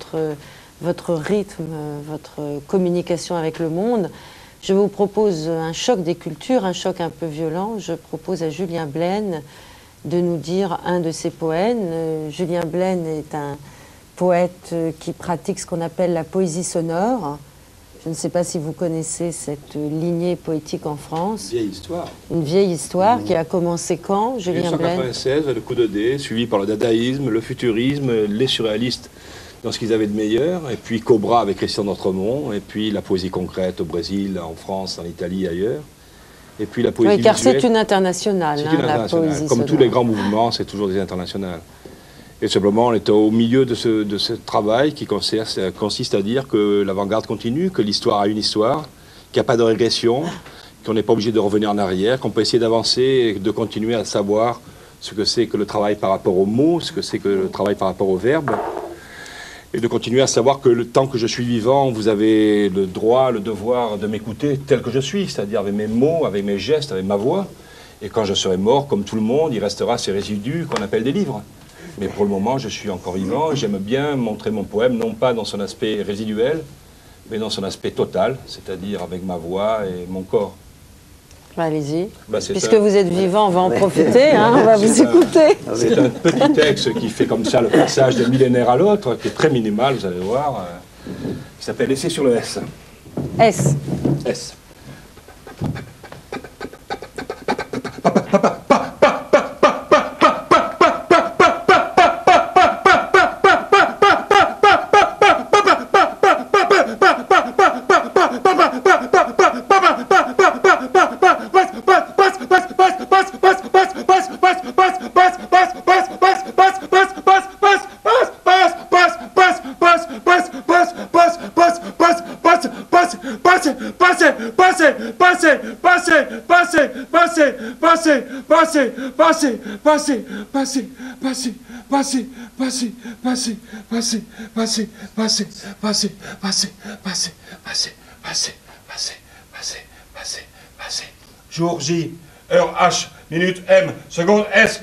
Speaker 3: votre rythme, votre communication avec le monde. Je vous propose un choc des cultures, un choc un peu violent. Je propose à Julien Blaine de nous dire un de ses poèmes. Julien Blaine est un poète qui pratique ce qu'on appelle la poésie sonore. Je ne sais pas si vous connaissez cette lignée poétique en France.
Speaker 5: Vieille histoire.
Speaker 3: Une vieille histoire qui a commencé quand, Julien Blaine?
Speaker 5: 1996, le coup de dé, suivi par le dadaïsme, le futurisme, les surréalistes dans ce qu'ils avaient de meilleur, et puis Cobra avec Christian d'Entremont, et puis la poésie concrète au Brésil, en France, en Italie, ailleurs. Et puis la poésie
Speaker 3: Oui, car
Speaker 5: visuelle,
Speaker 3: c'est une internationale,
Speaker 5: c'est
Speaker 3: hein,
Speaker 5: une
Speaker 3: la
Speaker 5: internationale.
Speaker 3: poésie
Speaker 5: Comme
Speaker 3: sonore.
Speaker 5: tous les grands mouvements, c'est toujours des internationales. Et simplement, on est au milieu de ce travail qui consiste à dire que l'avant-garde continue, que l'histoire a une histoire, qu'il n'y a pas de régression, qu'on n'est pas obligé de revenir en arrière, qu'on peut essayer d'avancer et de continuer à savoir ce que c'est que le travail par rapport aux mots, ce que c'est que le travail par rapport aux verbes, et de continuer à savoir que le temps que je suis vivant, vous avez le droit, le devoir de m'écouter tel que je suis, c'est-à-dire avec mes mots, avec mes gestes, avec ma voix. Et quand je serai mort, comme tout le monde, il restera ces résidus qu'on appelle des livres. Mais pour le moment, je suis encore vivant et j'aime bien montrer mon poème, non pas dans son aspect résiduel, mais dans son aspect total, c'est-à-dire avec ma voix et mon corps.
Speaker 3: Allez-y.
Speaker 5: Bah,
Speaker 3: Puisque vous êtes vivant, on va en profiter, hein, on va vous écouter.
Speaker 5: C'est un petit texte qui fait comme ça le passage d'un millénaire à l'autre, qui est très minimal, vous allez voir, qui s'appelle Essai sur le S.
Speaker 3: S.
Speaker 5: S. Jour J, heure H, minute M, seconde S.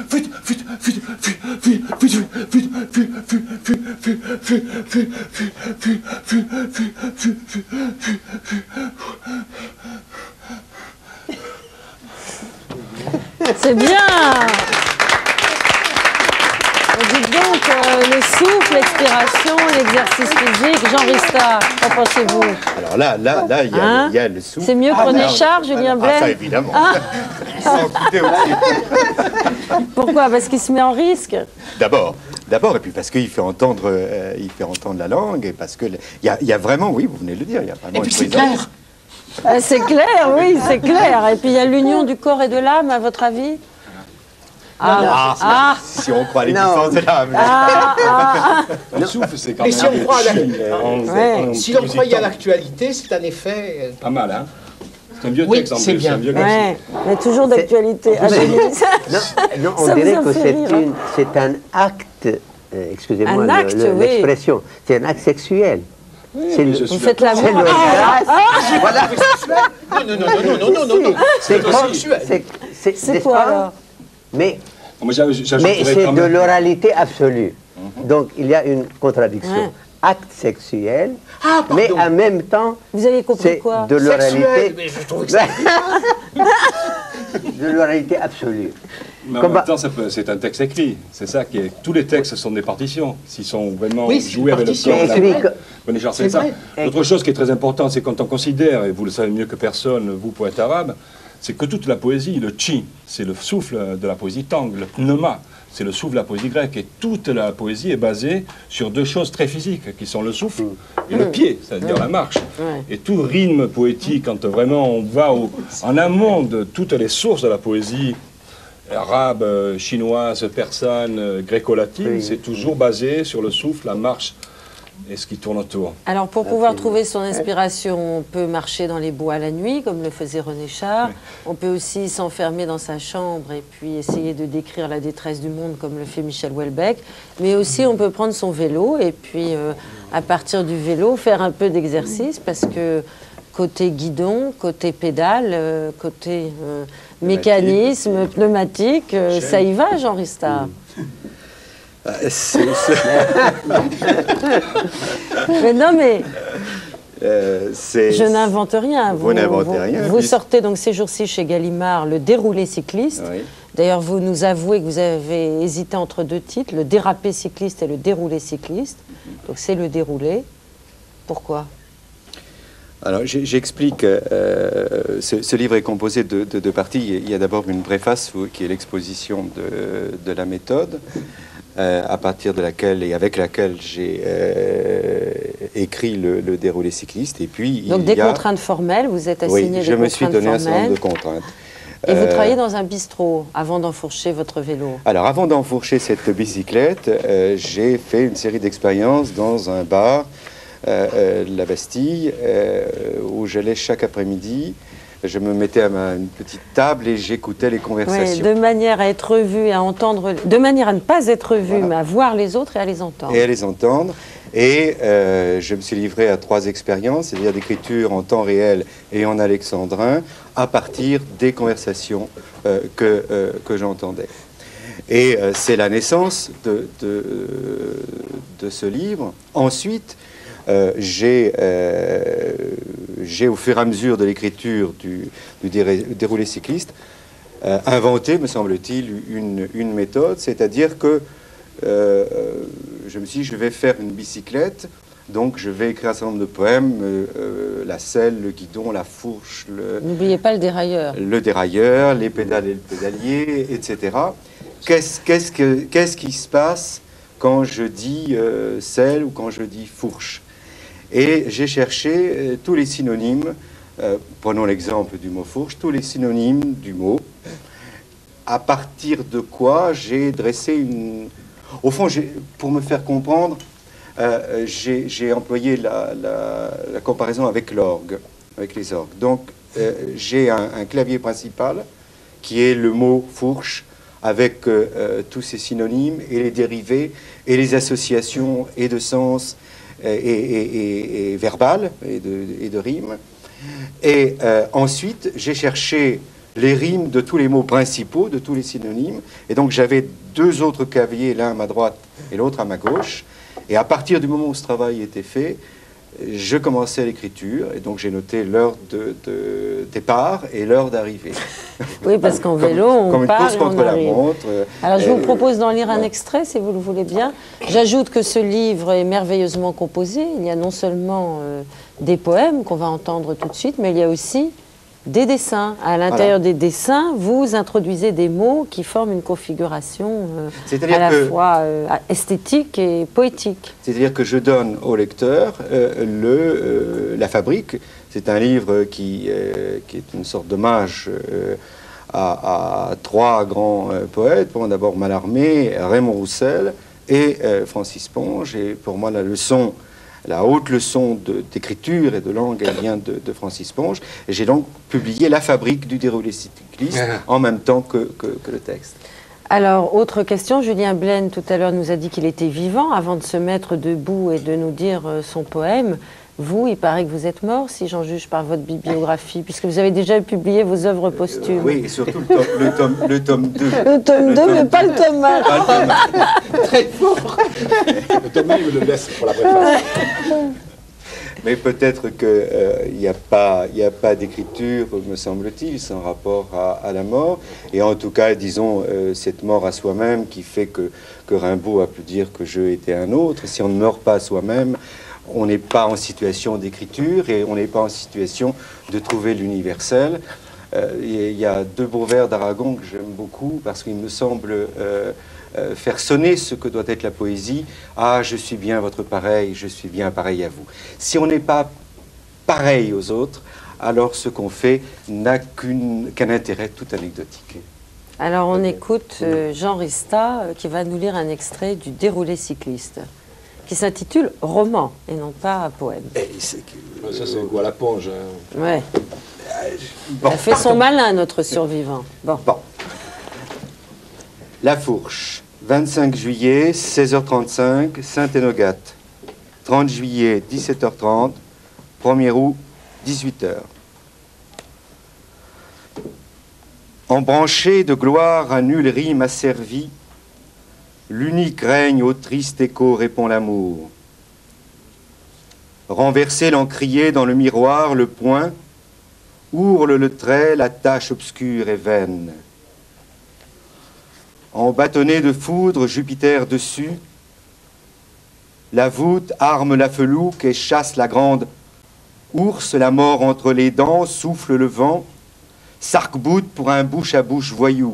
Speaker 3: C'est bien. Dites donc, le souffle, l'expiration, l'exercice physique, Jean Rista, qu'en pensez-vous?
Speaker 2: Alors là, il y a le souffle.
Speaker 3: C'est mieux que René Char, Julien Blais?
Speaker 2: Ça, évidemment.
Speaker 3: Ah.
Speaker 2: Sans douter aussi.
Speaker 3: Pourquoi? Parce qu'il se met en risque?
Speaker 2: D'abord, et puis parce qu'il fait entendre la langue, et parce que il y a vraiment, oui, vous venez de le dire, il y a vraiment.
Speaker 1: Et puis c'est clair.
Speaker 3: C'est clair, oui, c'est clair. Et puis il y a l'union du corps et de l'âme, à votre avis?
Speaker 2: Si on croit à l'existence de l'âme.
Speaker 5: Le souffle, c'est quand
Speaker 1: Mais
Speaker 5: même.
Speaker 1: si on croit à
Speaker 3: Ouais.
Speaker 1: Si l'on croyait à l'actualité, c'est un effet.
Speaker 5: Pas mal, hein? C'est un vieux
Speaker 1: Oui,
Speaker 5: texte en
Speaker 1: c'est
Speaker 5: plus.
Speaker 1: bien.
Speaker 5: Un vieux
Speaker 3: Ouais, mais toujours d'actualité. Ah,
Speaker 6: Non, on
Speaker 3: Ça vous
Speaker 6: dirait
Speaker 3: a
Speaker 6: que
Speaker 3: fait rire, hein.
Speaker 6: c'est un acte, excusez-moi
Speaker 3: Un acte, oui.
Speaker 6: l'expression, c'est un acte sexuel. C'est le,
Speaker 3: Vous faites l'amour.
Speaker 6: c'est le voilà.
Speaker 1: Non.
Speaker 6: C'est comme-
Speaker 1: sexuel.
Speaker 6: c'est
Speaker 3: C'est
Speaker 6: n'est-ce
Speaker 3: quoi
Speaker 6: pas?
Speaker 3: alors?
Speaker 6: Mais
Speaker 5: Moi, j'ajouterais
Speaker 6: Mais c'est
Speaker 5: quand
Speaker 6: de
Speaker 5: même-
Speaker 6: l'oralité absolue. Donc il y a une contradiction.
Speaker 3: Ouais.
Speaker 6: Acte sexuel,
Speaker 1: Ah, pardon.
Speaker 6: mais en même temps,
Speaker 3: Vous avez compris
Speaker 6: c'est
Speaker 3: quoi?
Speaker 6: de
Speaker 1: Sexuel.
Speaker 6: l'oralité,
Speaker 1: Mais je trouve que ça.
Speaker 6: de l'oralité absolue.
Speaker 5: Mais en
Speaker 6: Comme
Speaker 5: même
Speaker 6: bah-
Speaker 5: temps, c'est un texte écrit. C'est ça qui est. Tous les textes sont des partitions. S'ils sont vraiment
Speaker 1: Oui, c'est
Speaker 5: joués
Speaker 1: une
Speaker 5: avec le
Speaker 1: partition.
Speaker 5: corps.
Speaker 6: Mais écrit que-
Speaker 5: René Char,
Speaker 1: C'est
Speaker 5: c'est ça.
Speaker 1: vrai.
Speaker 5: Autre chose qui est très importante, c'est quand on considère, et vous le savez mieux que personne, vous, poète arabe, c'est que toute la poésie, le chi, c'est le souffle de la poésie tang, le pneuma, c'est le souffle de la poésie grecque. Et toute la poésie est basée sur deux choses très physiques, qui sont le souffle et le pied, c'est-à-dire la marche.
Speaker 3: Ouais.
Speaker 5: Et tout rythme poétique, quand vraiment on va en amont de toutes les sources de la poésie, arabe, chinoise, persane, gréco-latine,
Speaker 6: Oui.
Speaker 5: c'est toujours basé sur le souffle, la marche et ce qui tourne autour.
Speaker 3: Alors, pour pouvoir trouver son inspiration, on peut marcher dans les bois la nuit, comme le faisait René Char. On peut aussi s'enfermer dans sa chambre et puis essayer de décrire la détresse du monde, comme le fait Michel Houellebecq. Mais aussi, on peut prendre son vélo et puis, à partir du vélo, faire un peu d'exercice, parce que côté guidon, côté pédale, côté mécanisme, pneumatique, ça y va, Jean Rista. Mais non, mais je n'invente rien.
Speaker 2: Vous n'inventez rien,
Speaker 3: Vous
Speaker 2: puis-
Speaker 3: sortez donc ces jours-ci chez Gallimard le déroulé cycliste.
Speaker 2: Oui.
Speaker 3: D'ailleurs, vous nous avouez que vous avez hésité entre deux titres, le dérapé cycliste et le déroulé cycliste. Donc c'est le déroulé. Pourquoi?
Speaker 2: Alors j'explique, ce livre est composé de deux parties. Il y a d'abord une préface qui est l'exposition de la méthode, à partir de laquelle et avec laquelle j'ai écrit le déroulé cycliste. Et puis,
Speaker 3: Donc
Speaker 2: il
Speaker 3: des
Speaker 2: y a...
Speaker 3: contraintes formelles, vous êtes assigné
Speaker 2: Oui, je
Speaker 3: des
Speaker 2: me suis
Speaker 3: contraintes
Speaker 2: donné un certain nombre
Speaker 3: formelles.
Speaker 2: de contraintes.
Speaker 3: Et vous travaillez dans un bistrot avant d'enfourcher votre vélo.
Speaker 2: Alors, avant d'enfourcher cette bicyclette, j'ai fait une série d'expériences dans un bar, la Bastille, où j'allais chaque après-midi. Je me mettais à une petite table et j'écoutais les
Speaker 3: Oui,
Speaker 2: conversations.
Speaker 3: de manière à être vu et à entendre, de manière à ne pas être vu,
Speaker 2: Voilà.
Speaker 3: mais à voir les autres et à les entendre.
Speaker 2: Et à les entendre. Et je me suis livré à 3 expériences, c'est-à-dire d'écriture en temps réel et en alexandrin, à partir des conversations que j'entendais. Et c'est la naissance de ce livre. Ensuite, j'ai au fur et à mesure de l'écriture du déroulé cycliste, inventé, me semble-t-il, une méthode, c'est-à-dire que je me suis dit, je vais faire une bicyclette, donc je vais écrire un certain nombre de poèmes, la selle, le guidon, la fourche,
Speaker 3: N'oubliez pas le dérailleur.
Speaker 2: le dérailleur, les pédales et le pédalier, etc. Qu'est-ce qui se passe quand je dis selle ou quand je dis fourche? Et j'ai cherché tous les synonymes, prenons l'exemple du mot fourche, tous les synonymes du mot, à partir de quoi j'ai dressé une... Au fond, pour me faire comprendre, j'ai employé la comparaison avec l'orgue, avec les orgues. Donc, j'ai un clavier principal qui est le mot fourche, avec tous ses synonymes et les dérivés et les associations et de sens et verbales et de rimes. Et ensuite, j'ai cherché les rimes de tous les mots principaux, de tous les synonymes. Et donc j'avais 2 autres cahiers, l'un à ma droite et l'autre à ma gauche. Et à partir du moment où ce travail était fait, je commençais l'écriture. Et donc j'ai noté l'heure de départ et l'heure d'arrivée.
Speaker 3: Oui, parce qu'en vélo, on
Speaker 2: comme
Speaker 3: part
Speaker 2: une course
Speaker 3: et on
Speaker 2: contre la
Speaker 3: arrive.
Speaker 2: montre.
Speaker 3: Alors, je vous propose d'en lire un extrait, si vous le voulez bien. J'ajoute que ce livre est merveilleusement composé. Il y a non seulement des poèmes qu'on va entendre tout de suite, mais il y a aussi des dessins. À l'intérieur des dessins, vous introduisez des mots qui forment une configuration à la fois esthétique et poétique.
Speaker 2: C'est-à-dire que je donne au lecteur la fabrique. C'est un livre qui est une sorte d'hommage à 3 grands poètes. Bon, d'abord Mallarmé, Raymond Roussel et Francis Ponge. Et pour moi, la haute leçon d'écriture et de langue, elle vient de Francis Ponge. Et j'ai donc publié La fabrique du déroulé cycliste en même temps que le texte.
Speaker 3: Alors, autre question, Julien Blaine tout à l'heure nous a dit qu'il était vivant avant de se mettre debout et de nous dire son poème. Vous, il paraît que vous êtes mort, si j'en juge par votre bibliographie, puisque vous avez déjà publié vos œuvres posthumes.
Speaker 2: Oui, et surtout le tome 2.
Speaker 3: Le tome 2, mais pas le tome 1.
Speaker 2: Très fort.
Speaker 5: Le tome 1, il me le laisse pour la préface.
Speaker 2: Mais peut-être qu'il n'y a pas d'écriture, me semble-t-il, sans rapport à la mort. Et en tout cas, disons, cette mort à soi-même qui fait que Rimbaud a pu dire que je étais un autre. Si on ne meurt pas à soi-même, on n'est pas en situation d'écriture et on n'est pas en situation de trouver l'universel. Il y a 2 beaux vers d'Aragon que j'aime beaucoup parce qu'il me semble faire sonner ce que doit être la poésie. Ah, je suis bien votre pareil, je suis bien pareil à vous. Si on n'est pas pareil aux autres, alors ce qu'on fait n'a qu'un intérêt tout anecdotique.
Speaker 3: Alors on écoute Jean Rista qui va nous lire un extrait du Déroulé cycliste, qui s'intitule Roman et non pas poème.
Speaker 5: Ça, c'est quoi, la Ponge?
Speaker 3: Ouais.
Speaker 2: Bon,
Speaker 3: Il a fait son malin, notre survivant. Bon.
Speaker 2: La Fourche, 25 juillet, 16h35, Saint-Énogat. 30 juillet, 17h30, 1er août, 18h. Embranché de gloire à nulle rime asservie, l'unique règne au triste écho répond l'amour. Renversé l'encrier dans le miroir, le point, ourle le trait, la tache obscure et vaine. En bâtonnet de foudre, Jupiter dessus, la voûte arme la felouque et chasse la grande ours, la mort entre les dents, souffle le vent, s'arc-boute pour un bouche à bouche voyou.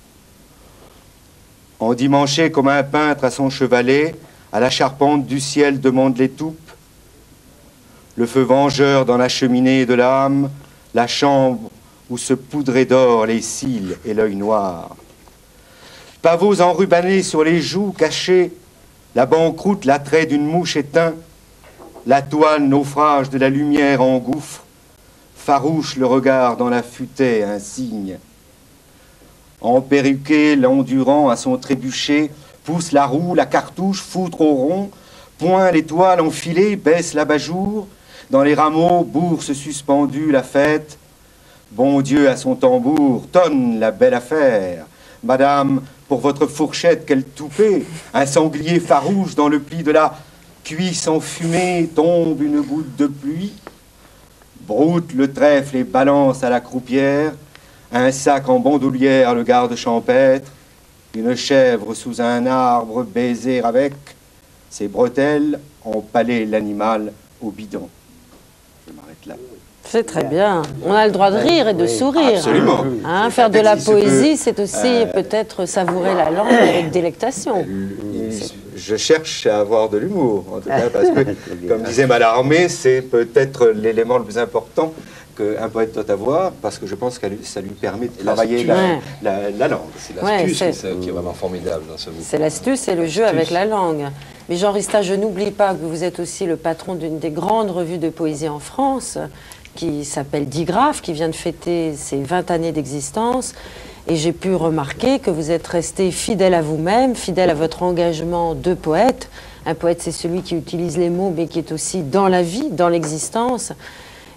Speaker 2: Endimanché comme un peintre à son chevalet, à la charpente du ciel demande l'étoupe. Le feu vengeur dans la cheminée de l'âme, la chambre où se poudraient d'or les cils et l'œil noir. Pavots enrubanés sur les joues cachées, la banqueroute, l'attrait d'une mouche éteint, la toile naufrage de la lumière engouffre, farouche le regard dans la futaie insigne. Emperruqué, l'endurant à son trébuchet, pousse la roue, la cartouche, foutre au rond, point l'étoile enfilée, baisse l'abat-jour, dans les rameaux, bourse suspendue, la fête. Bon Dieu à son tambour, tonne la belle affaire. Madame, pour votre fourchette, quel toupet, un sanglier farouche dans le pli de la cuisse enfumée, tombe une goutte de pluie. Broute le trèfle et balance à la croupière, un sac en bandoulière le garde champêtre, une chèvre sous un arbre baiser avec, ses bretelles empalaient l'animal au bidon. Je m'arrête là.
Speaker 3: C'est très bien. On a le droit de rire et de sourire.
Speaker 2: Absolument.
Speaker 3: Hein, faire de la poésie, c'est aussi peut-être savourer la langue avec délectation.
Speaker 2: Je cherche à avoir de l'humour, en tout cas, parce que, comme disait Mallarmé, c'est peut-être l'élément le plus important qu'un poète doit avoir, parce que je pense que ça lui permet de travailler la langue.
Speaker 5: C'est l'astuce qui est vraiment formidable dans ce bouquin.
Speaker 3: C'est l'astuce et le jeu avec la langue. Mais Jean Rista, je n'oublie pas que vous êtes aussi le patron d'une des grandes revues de poésie en France, qui s'appelle Digraphe, qui vient de fêter ses 20 années d'existence. Et j'ai pu remarquer que vous êtes resté fidèle à vous-même, fidèle à votre engagement de poète. Un poète, c'est celui qui utilise les mots, mais qui est aussi dans la vie, dans l'existence.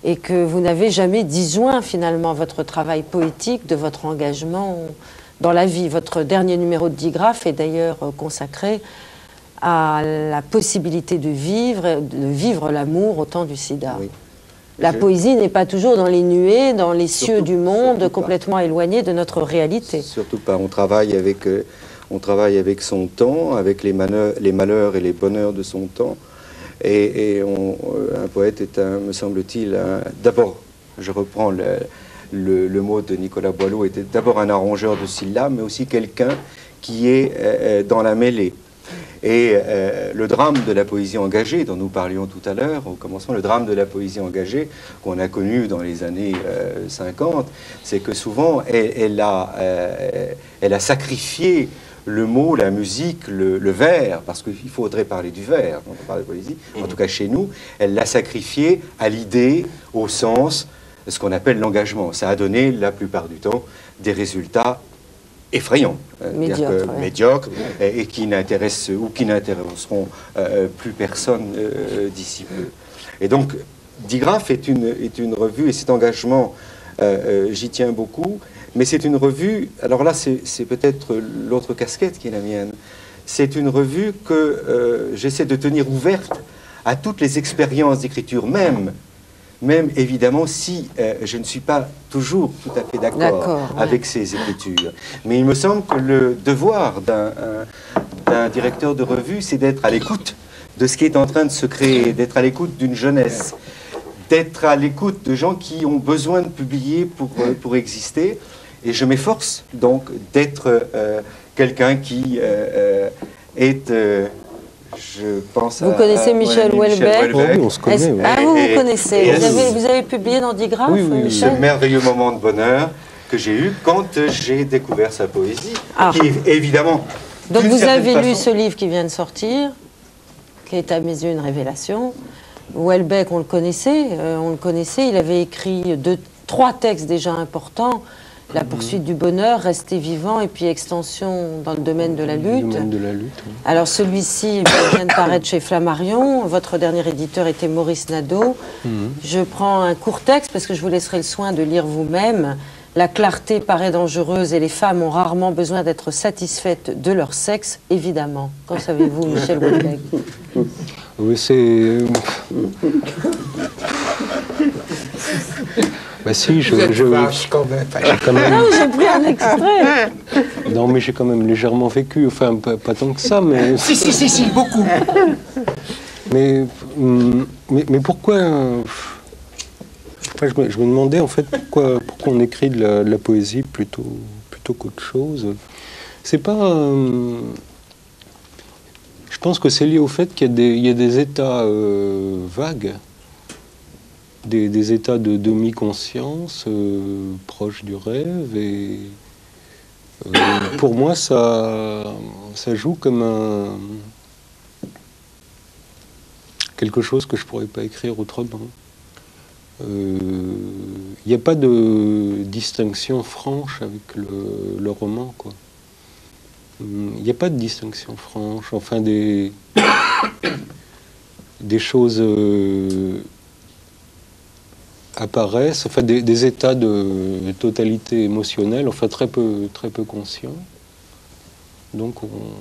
Speaker 3: et que vous n'avez jamais disjoint finalement votre travail poétique de votre engagement dans la vie. Votre dernier numéro de Digraphe est d'ailleurs consacré à la possibilité de vivre l'amour au temps du sida. Oui. La poésie n'est pas toujours dans les nuées, dans les cieux du monde, complètement éloignée de notre réalité.
Speaker 2: Surtout pas. On travaille avec son temps, avec les malheurs et les bonheurs de son temps. Et un poète est me semble-t-il, d'abord, je reprends le mot de Nicolas Boileau, était d'abord un arrangeur de syllabes, mais aussi quelqu'un qui est dans la mêlée. Et le drame de la poésie engagée, dont nous parlions tout à l'heure, au commencement, le drame de la poésie engagée qu'on a connu dans les années 50, c'est que souvent, elle a sacrifié le mot, la musique, le vers, parce qu'il faudrait parler du vers quand on parle de poésie, en tout cas chez nous, elle l'a sacrifié à l'idée, au sens, ce qu'on appelle l'engagement. Ça a donné, la plupart du temps, des résultats effrayants, médiocres, et qui n'intéressent ou qui n'intéresseront plus personne d'ici peu. Et donc, Digraphe est une revue, et cet engagement, j'y tiens beaucoup, mais c'est une revue, alors là c'est peut-être l'autre casquette qui est la mienne, c'est une revue que j'essaie de tenir ouverte à toutes les expériences d'écriture, même évidemment si je ne suis pas toujours tout à fait d'accord avec ces écritures. Mais il me semble que le devoir d'un directeur de revue, c'est d'être à l'écoute de ce qui est en train de se créer, d'être à l'écoute d'une jeunesse, d'être à l'écoute de gens qui ont besoin de publier pour exister. Et je m'efforce donc d'être quelqu'un qui est... je pense
Speaker 3: vous connaissez Michel Houellebecq?
Speaker 4: Oh, oui, on se connaît.
Speaker 3: Oui. Ah, vous connaissez. Vous avez publié dans Digraphe, Michel?
Speaker 2: Ce merveilleux moment de bonheur que j'ai eu quand j'ai découvert sa poésie, qui est évidemment...
Speaker 3: Donc vous avez lu ce livre qui vient de sortir, qui est à mes yeux une révélation. Houellebecq, on le connaissait, il avait écrit 3 textes déjà importants. La poursuite du bonheur, rester vivant, et puis extension dans le domaine de la lutte. Oui. Alors celui-ci vient de paraître chez Flammarion. Votre dernier éditeur était Maurice Nadeau. Je prends un court texte parce que je vous laisserai le soin de lire vous-même. La clarté paraît dangereuse et les femmes ont rarement besoin d'être satisfaites de leur sexe, évidemment. Qu'en savez-vous, Michel Houellebecq?
Speaker 4: Oui, c'est... Bah si, vache, quand même.
Speaker 3: Non, j'ai pris un extrait.
Speaker 4: Non, mais j'ai quand même légèrement vécu, enfin, pas tant que ça, mais...
Speaker 1: Si, beaucoup.
Speaker 4: Mais pourquoi... Enfin, je me demandais, en fait, pourquoi on écrit de la poésie plutôt qu'autre chose. C'est pas... Je pense que c'est lié au fait qu'il y a des états vagues, des états de demi-conscience proches du rêve, et pour moi ça joue comme quelque chose que je pourrais pas écrire autrement. Il n'y a pas de distinction franche avec le roman, quoi. Il n'y a pas de distinction franche, enfin des choses apparaissent, enfin des états de totalité émotionnelle, enfin très peu conscients. Donc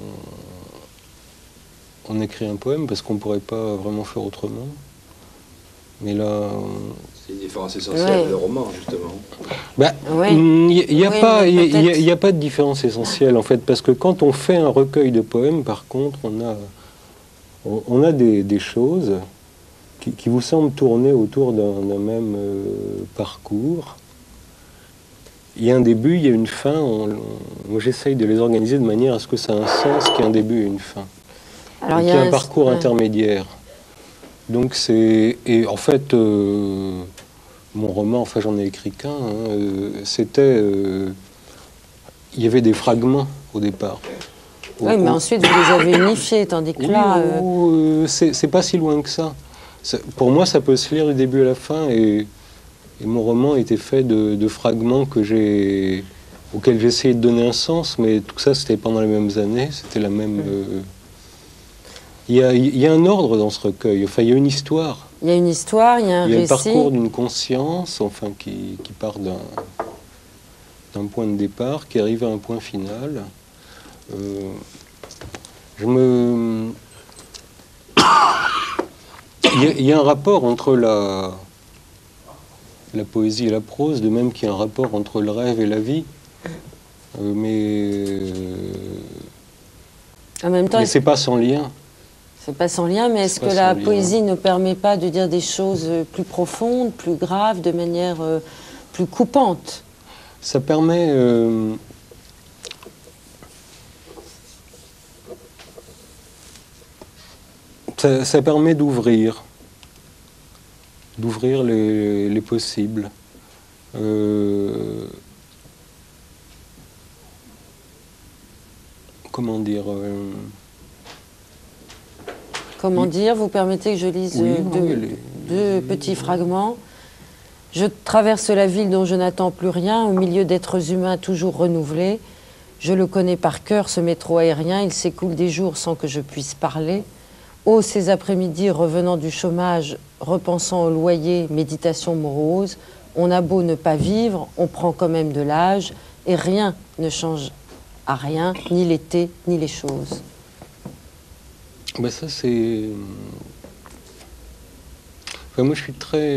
Speaker 4: on écrit un poème parce qu'on ne pourrait pas vraiment faire autrement. Mais là...
Speaker 5: C'est une différence essentielle, le roman, justement.
Speaker 4: Il n'y a pas de différence essentielle, en fait, parce que quand on fait un recueil de poèmes, par contre, on a des choses qui vous semblent tourner autour d'un même parcours. Il y a un début, il y a une fin. Moi, j'essaye de les organiser de manière à ce que ça ait un sens qu'il y ait un début et une fin. Alors, il y a un parcours intermédiaire. Donc c'est... Et en fait, mon roman, enfin j'en ai écrit qu'un, c'était... il y avait des fragments au départ.
Speaker 3: Oui, mais ensuite vous les avez unifiés, tandis que là...
Speaker 4: c'est pas si loin que ça. Pour moi, ça peut se lire du début à la fin, et mon roman était fait de fragments auxquels j'ai essayé de donner un sens, mais tout ça, c'était pendant les mêmes années, c'était la même... Il y a un ordre dans ce recueil, enfin il y a une histoire.
Speaker 3: Il y a une histoire, il y a un récit.
Speaker 4: Il y a le parcours d'une conscience, enfin, qui part d'un point de départ, qui arrive à un point final. Il y a un rapport entre la poésie et la prose, de même qu'il y a un rapport entre le rêve et la vie.
Speaker 3: En même temps,
Speaker 4: c'est pas sans lien.
Speaker 3: C'est pas sans lien, mais est-ce que la poésie ne permet pas de dire des choses plus profondes, plus graves, de manière plus coupante?
Speaker 4: Ça permet... ça permet d'ouvrir les possibles. Comment dire
Speaker 3: Comment dire? Vous permettez que je lise deux petits fragments. Je traverse la ville dont je n'attends plus rien, au milieu d'êtres humains toujours renouvelés. Je le connais par cœur, ce métro aérien. Il s'écoule des jours sans que je puisse parler. Oh, ces après-midi revenant du chômage, repensant au loyer, méditation morose. On a beau ne pas vivre, on prend quand même de l'âge, et rien ne change à rien, ni l'été, ni les choses.
Speaker 4: Ben ça, c'est... Enfin, moi, je suis très...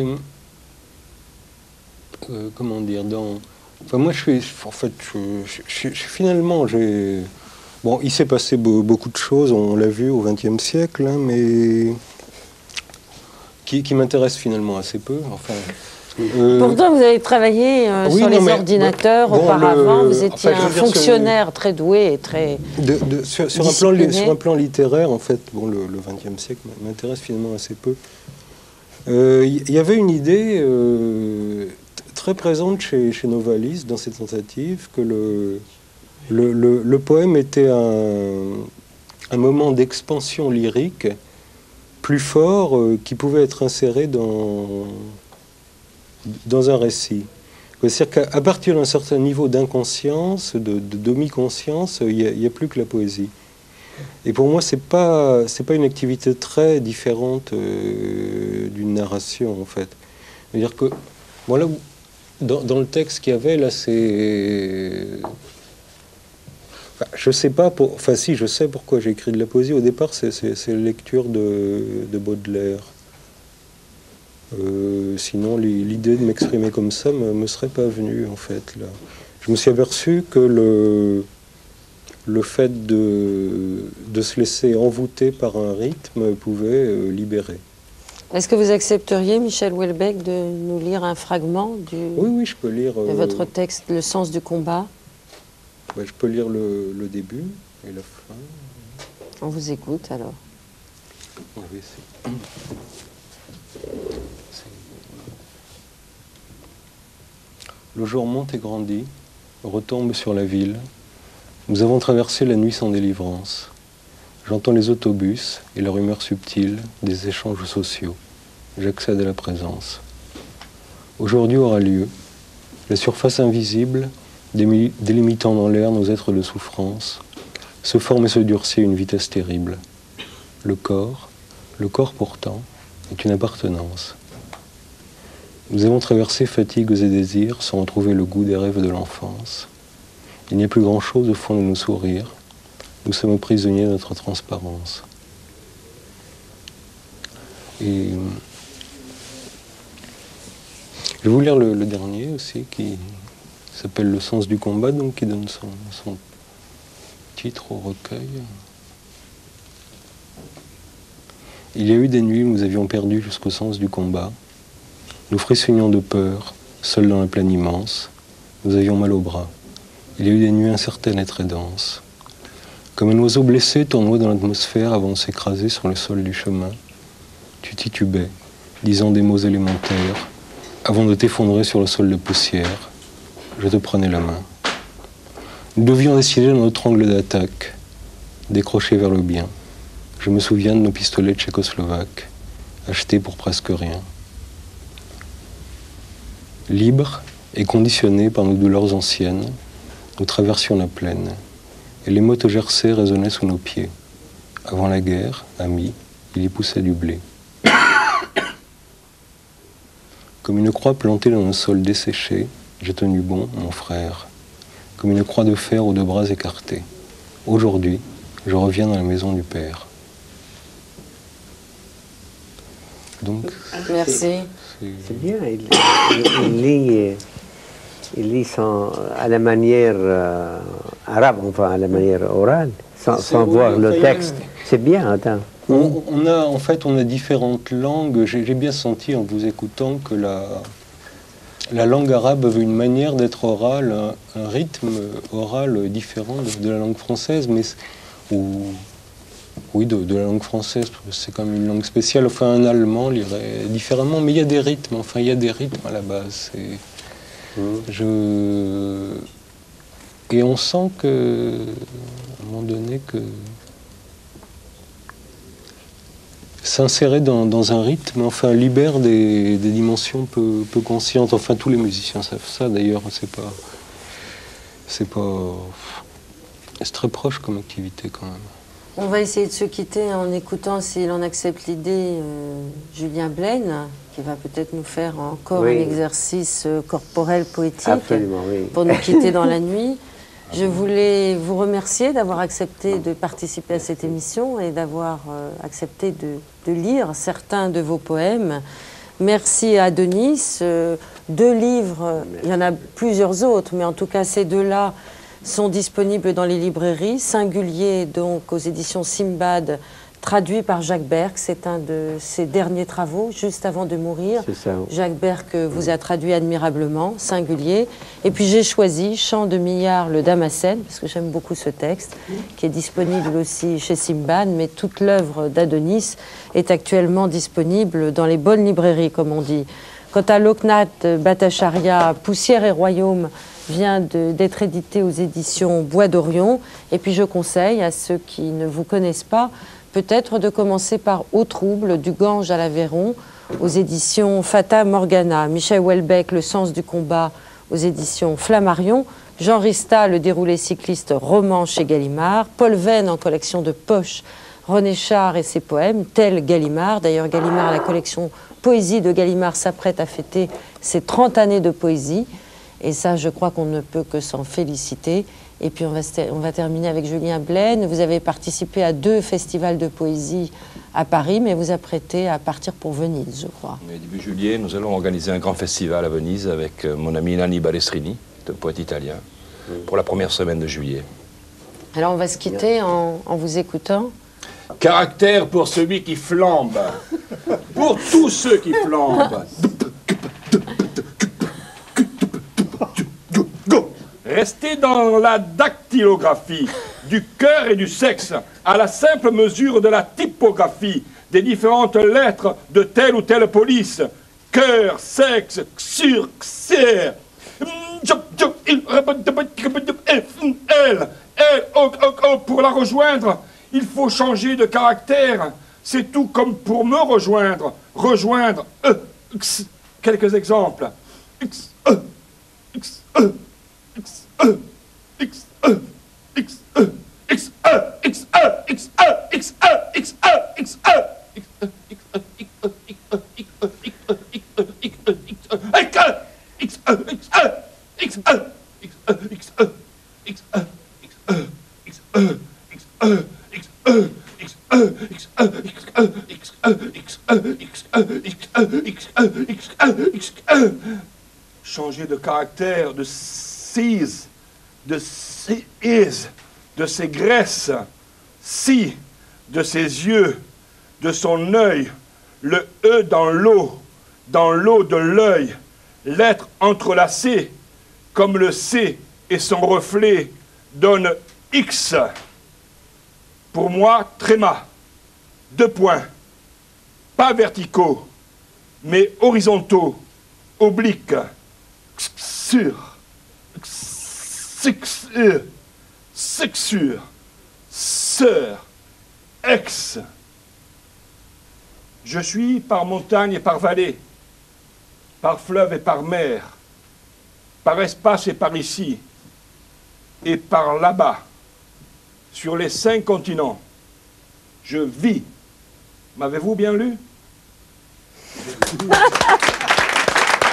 Speaker 4: comment dire, Enfin, moi, je suis... En fait, finalement, j'ai... Bon, il s'est passé beaucoup de choses, on l'a vu au XXe siècle, hein, mais... qui m'intéressent finalement assez peu, enfin...
Speaker 3: Pourtant, vous avez travaillé sur les ordinateurs auparavant. Vous étiez un fonctionnaire très doué et très
Speaker 4: sur un plan littéraire, en fait, bon, le XXe siècle m'intéresse finalement assez peu. Il y avait une idée très présente chez Novalis dans ses tentatives que le poème était un moment d'expansion lyrique plus fort qui pouvait être inséré dans un récit. C'est-à-dire qu'à partir d'un certain niveau d'inconscience, de demi-conscience, il n'y a plus que la poésie. Et pour moi, c'est pas une activité très différente d'une narration, en fait. C'est-à-dire que, voilà, dans le texte qu'il y avait, là, c'est... Enfin, je sais pas, enfin si, je sais pourquoi j'ai écrit de la poésie. Au départ, c'est la lecture de Baudelaire. Sinon, l'idée de m'exprimer comme ça me serait pas venue, en fait. Là. Je me suis aperçu que le fait de se laisser envoûter par un rythme pouvait libérer.
Speaker 3: Est-ce que vous accepteriez, Michel Houellebecq, de nous lire un fragment
Speaker 4: oui, je peux lire...
Speaker 3: de votre texte, Le sens du combat?
Speaker 4: Je peux lire le début et la fin.
Speaker 3: On vous écoute, alors.
Speaker 4: On va essayer. Le jour monte et grandit, retombe sur la ville. Nous avons traversé la nuit sans délivrance. J'entends les autobus et la rumeur subtile des échanges sociaux. J'accède à la présence. Aujourd'hui aura lieu la surface invisible délimitant dans l'air nos êtres de souffrance, se forme et se durcit à une vitesse terrible. Le corps pourtant, est une appartenance. Nous avons traversé fatigues et désirs sans retrouver le goût des rêves de l'enfance. Il n'y a plus grand-chose au fond de nos sourires. Nous sommes prisonniers de notre transparence. Et je vais vous lire le dernier aussi, qui s'appelle Le sens du combat, donc qui donne son titre au recueil. Il y a eu des nuits où nous avions perdu jusqu'au sens du combat. Nous frissonnions de peur, seuls dans la plaine immense. Nous avions mal aux bras. Il y a eu des nuits incertaines et très denses. Comme un oiseau blessé tournoie dans l'atmosphère avant de s'écraser sur le sol du chemin, tu titubais, disant des mots élémentaires, avant de t'effondrer sur le sol de poussière. Je te prenais la main. Nous devions décider dans notre angle d'attaque, décrocher vers le bien. Je me souviens de nos pistolets tchécoslovaques, achetés pour presque rien. Libres et conditionnés par nos douleurs anciennes, nous traversions la plaine, et les mottes gercées résonnaient sous nos pieds. Avant la guerre, amis, il y poussait du blé. Comme une croix plantée dans un sol desséché, j'ai tenu bon, mon frère, comme une croix de fer aux deux bras écartés. Aujourd'hui, je reviens dans la maison du Père. Donc,
Speaker 3: merci.
Speaker 6: C'est bien, il lit à la manière arabe, enfin à la manière orale, sans voir le texte. C'est bien, attends.
Speaker 4: On a différentes langues. J'ai bien senti en vous écoutant que la langue arabe avait une manière d'être orale, un rythme oral différent de la langue française, mais oui, de la langue française, c'est quand même une langue spéciale. Enfin, un allemand lirait différemment, mais il y a des rythmes. Enfin, il y a des rythmes à la base. Et on sent que, à un moment donné, que s'insérer dans un rythme, enfin, libère des dimensions peu conscientes. Enfin, tous les musiciens savent ça, d'ailleurs. C'est très proche comme activité, quand même.
Speaker 3: On va essayer de se quitter en écoutant, s'il en accepte l'idée, Julien Blaine, qui va peut-être nous faire encore un exercice corporel poétique.
Speaker 6: Absolument, oui.
Speaker 3: Pour nous quitter dans la nuit. Je voulais vous remercier d'avoir accepté de participer à cette émission et d'avoir accepté de lire certains de vos poèmes. Merci à Denis. 2 livres, il y en a plusieurs autres, mais en tout cas ces 2-là sont disponibles dans les librairies. Singulier, donc, aux éditions Simbad, traduit par Jacques Berck. C'est un de ses derniers travaux, juste avant de mourir.
Speaker 6: C'est ça.
Speaker 3: Jacques Berck vous a traduit admirablement, Singulier. Et puis j'ai choisi Chant de Millard, le Damascène, parce que j'aime beaucoup ce texte, qui est disponible aussi chez Simbad, mais toute l'œuvre d'Adonis est actuellement disponible dans les bonnes librairies, comme on dit. Quant à Loknath Bhattacharya, Poussière et Royaume, vient d'être édité aux éditions Bois d'Orion. Et puis je conseille à ceux qui ne vous connaissent pas, peut-être de commencer par Au trouble, du Gange à l'Aveyron, aux éditions Fata Morgana. Michel Houellebecq, Le sens du combat, aux éditions Flammarion. Jean Rista, Le déroulé cycliste, roman chez Gallimard. Paul Venn, en collection de poche, René Char et ses poèmes, tel Gallimard. D'ailleurs, Gallimard, la collection Poésie de Gallimard s'apprête à fêter ses 30 années de poésie. Et ça, je crois qu'on ne peut que s'en féliciter. Et puis, on va terminer avec Julien Blaine. Vous avez participé à 2 festivals de poésie à Paris, mais vous apprêtez à partir pour Venise, je crois.
Speaker 5: Début juillet, nous allons organiser un grand festival à Venise avec mon ami Nanni Balestrini, un poète italien, pour la première semaine de juillet.
Speaker 3: Alors, on va se quitter en vous écoutant.
Speaker 5: Caractère pour celui qui flambe, pour tous ceux qui flambent. Restez dans la dactylographie du cœur et du sexe, à la simple mesure de la typographie des différentes lettres de telle ou telle police. Cœur, sexe, xur, xer. Pour la rejoindre, il faut changer de caractère. C'est tout comme pour me rejoindre. Rejoindre. Quelques exemples. Changer de caractère, de seize, de is, de ses graisses, si, de ses yeux, de son œil, le E dans l'eau de l'œil, l'être entrelacé, comme le C et son reflet donne X. Pour moi, tréma, 2 points, pas verticaux, mais horizontaux, obliques, sur, sexure, sœur, ex. Je suis par montagne et par vallée, par fleuve et par mer, par espace et par ici, et par là-bas, sur les 5 continents. Je vis. M'avez-vous bien lu?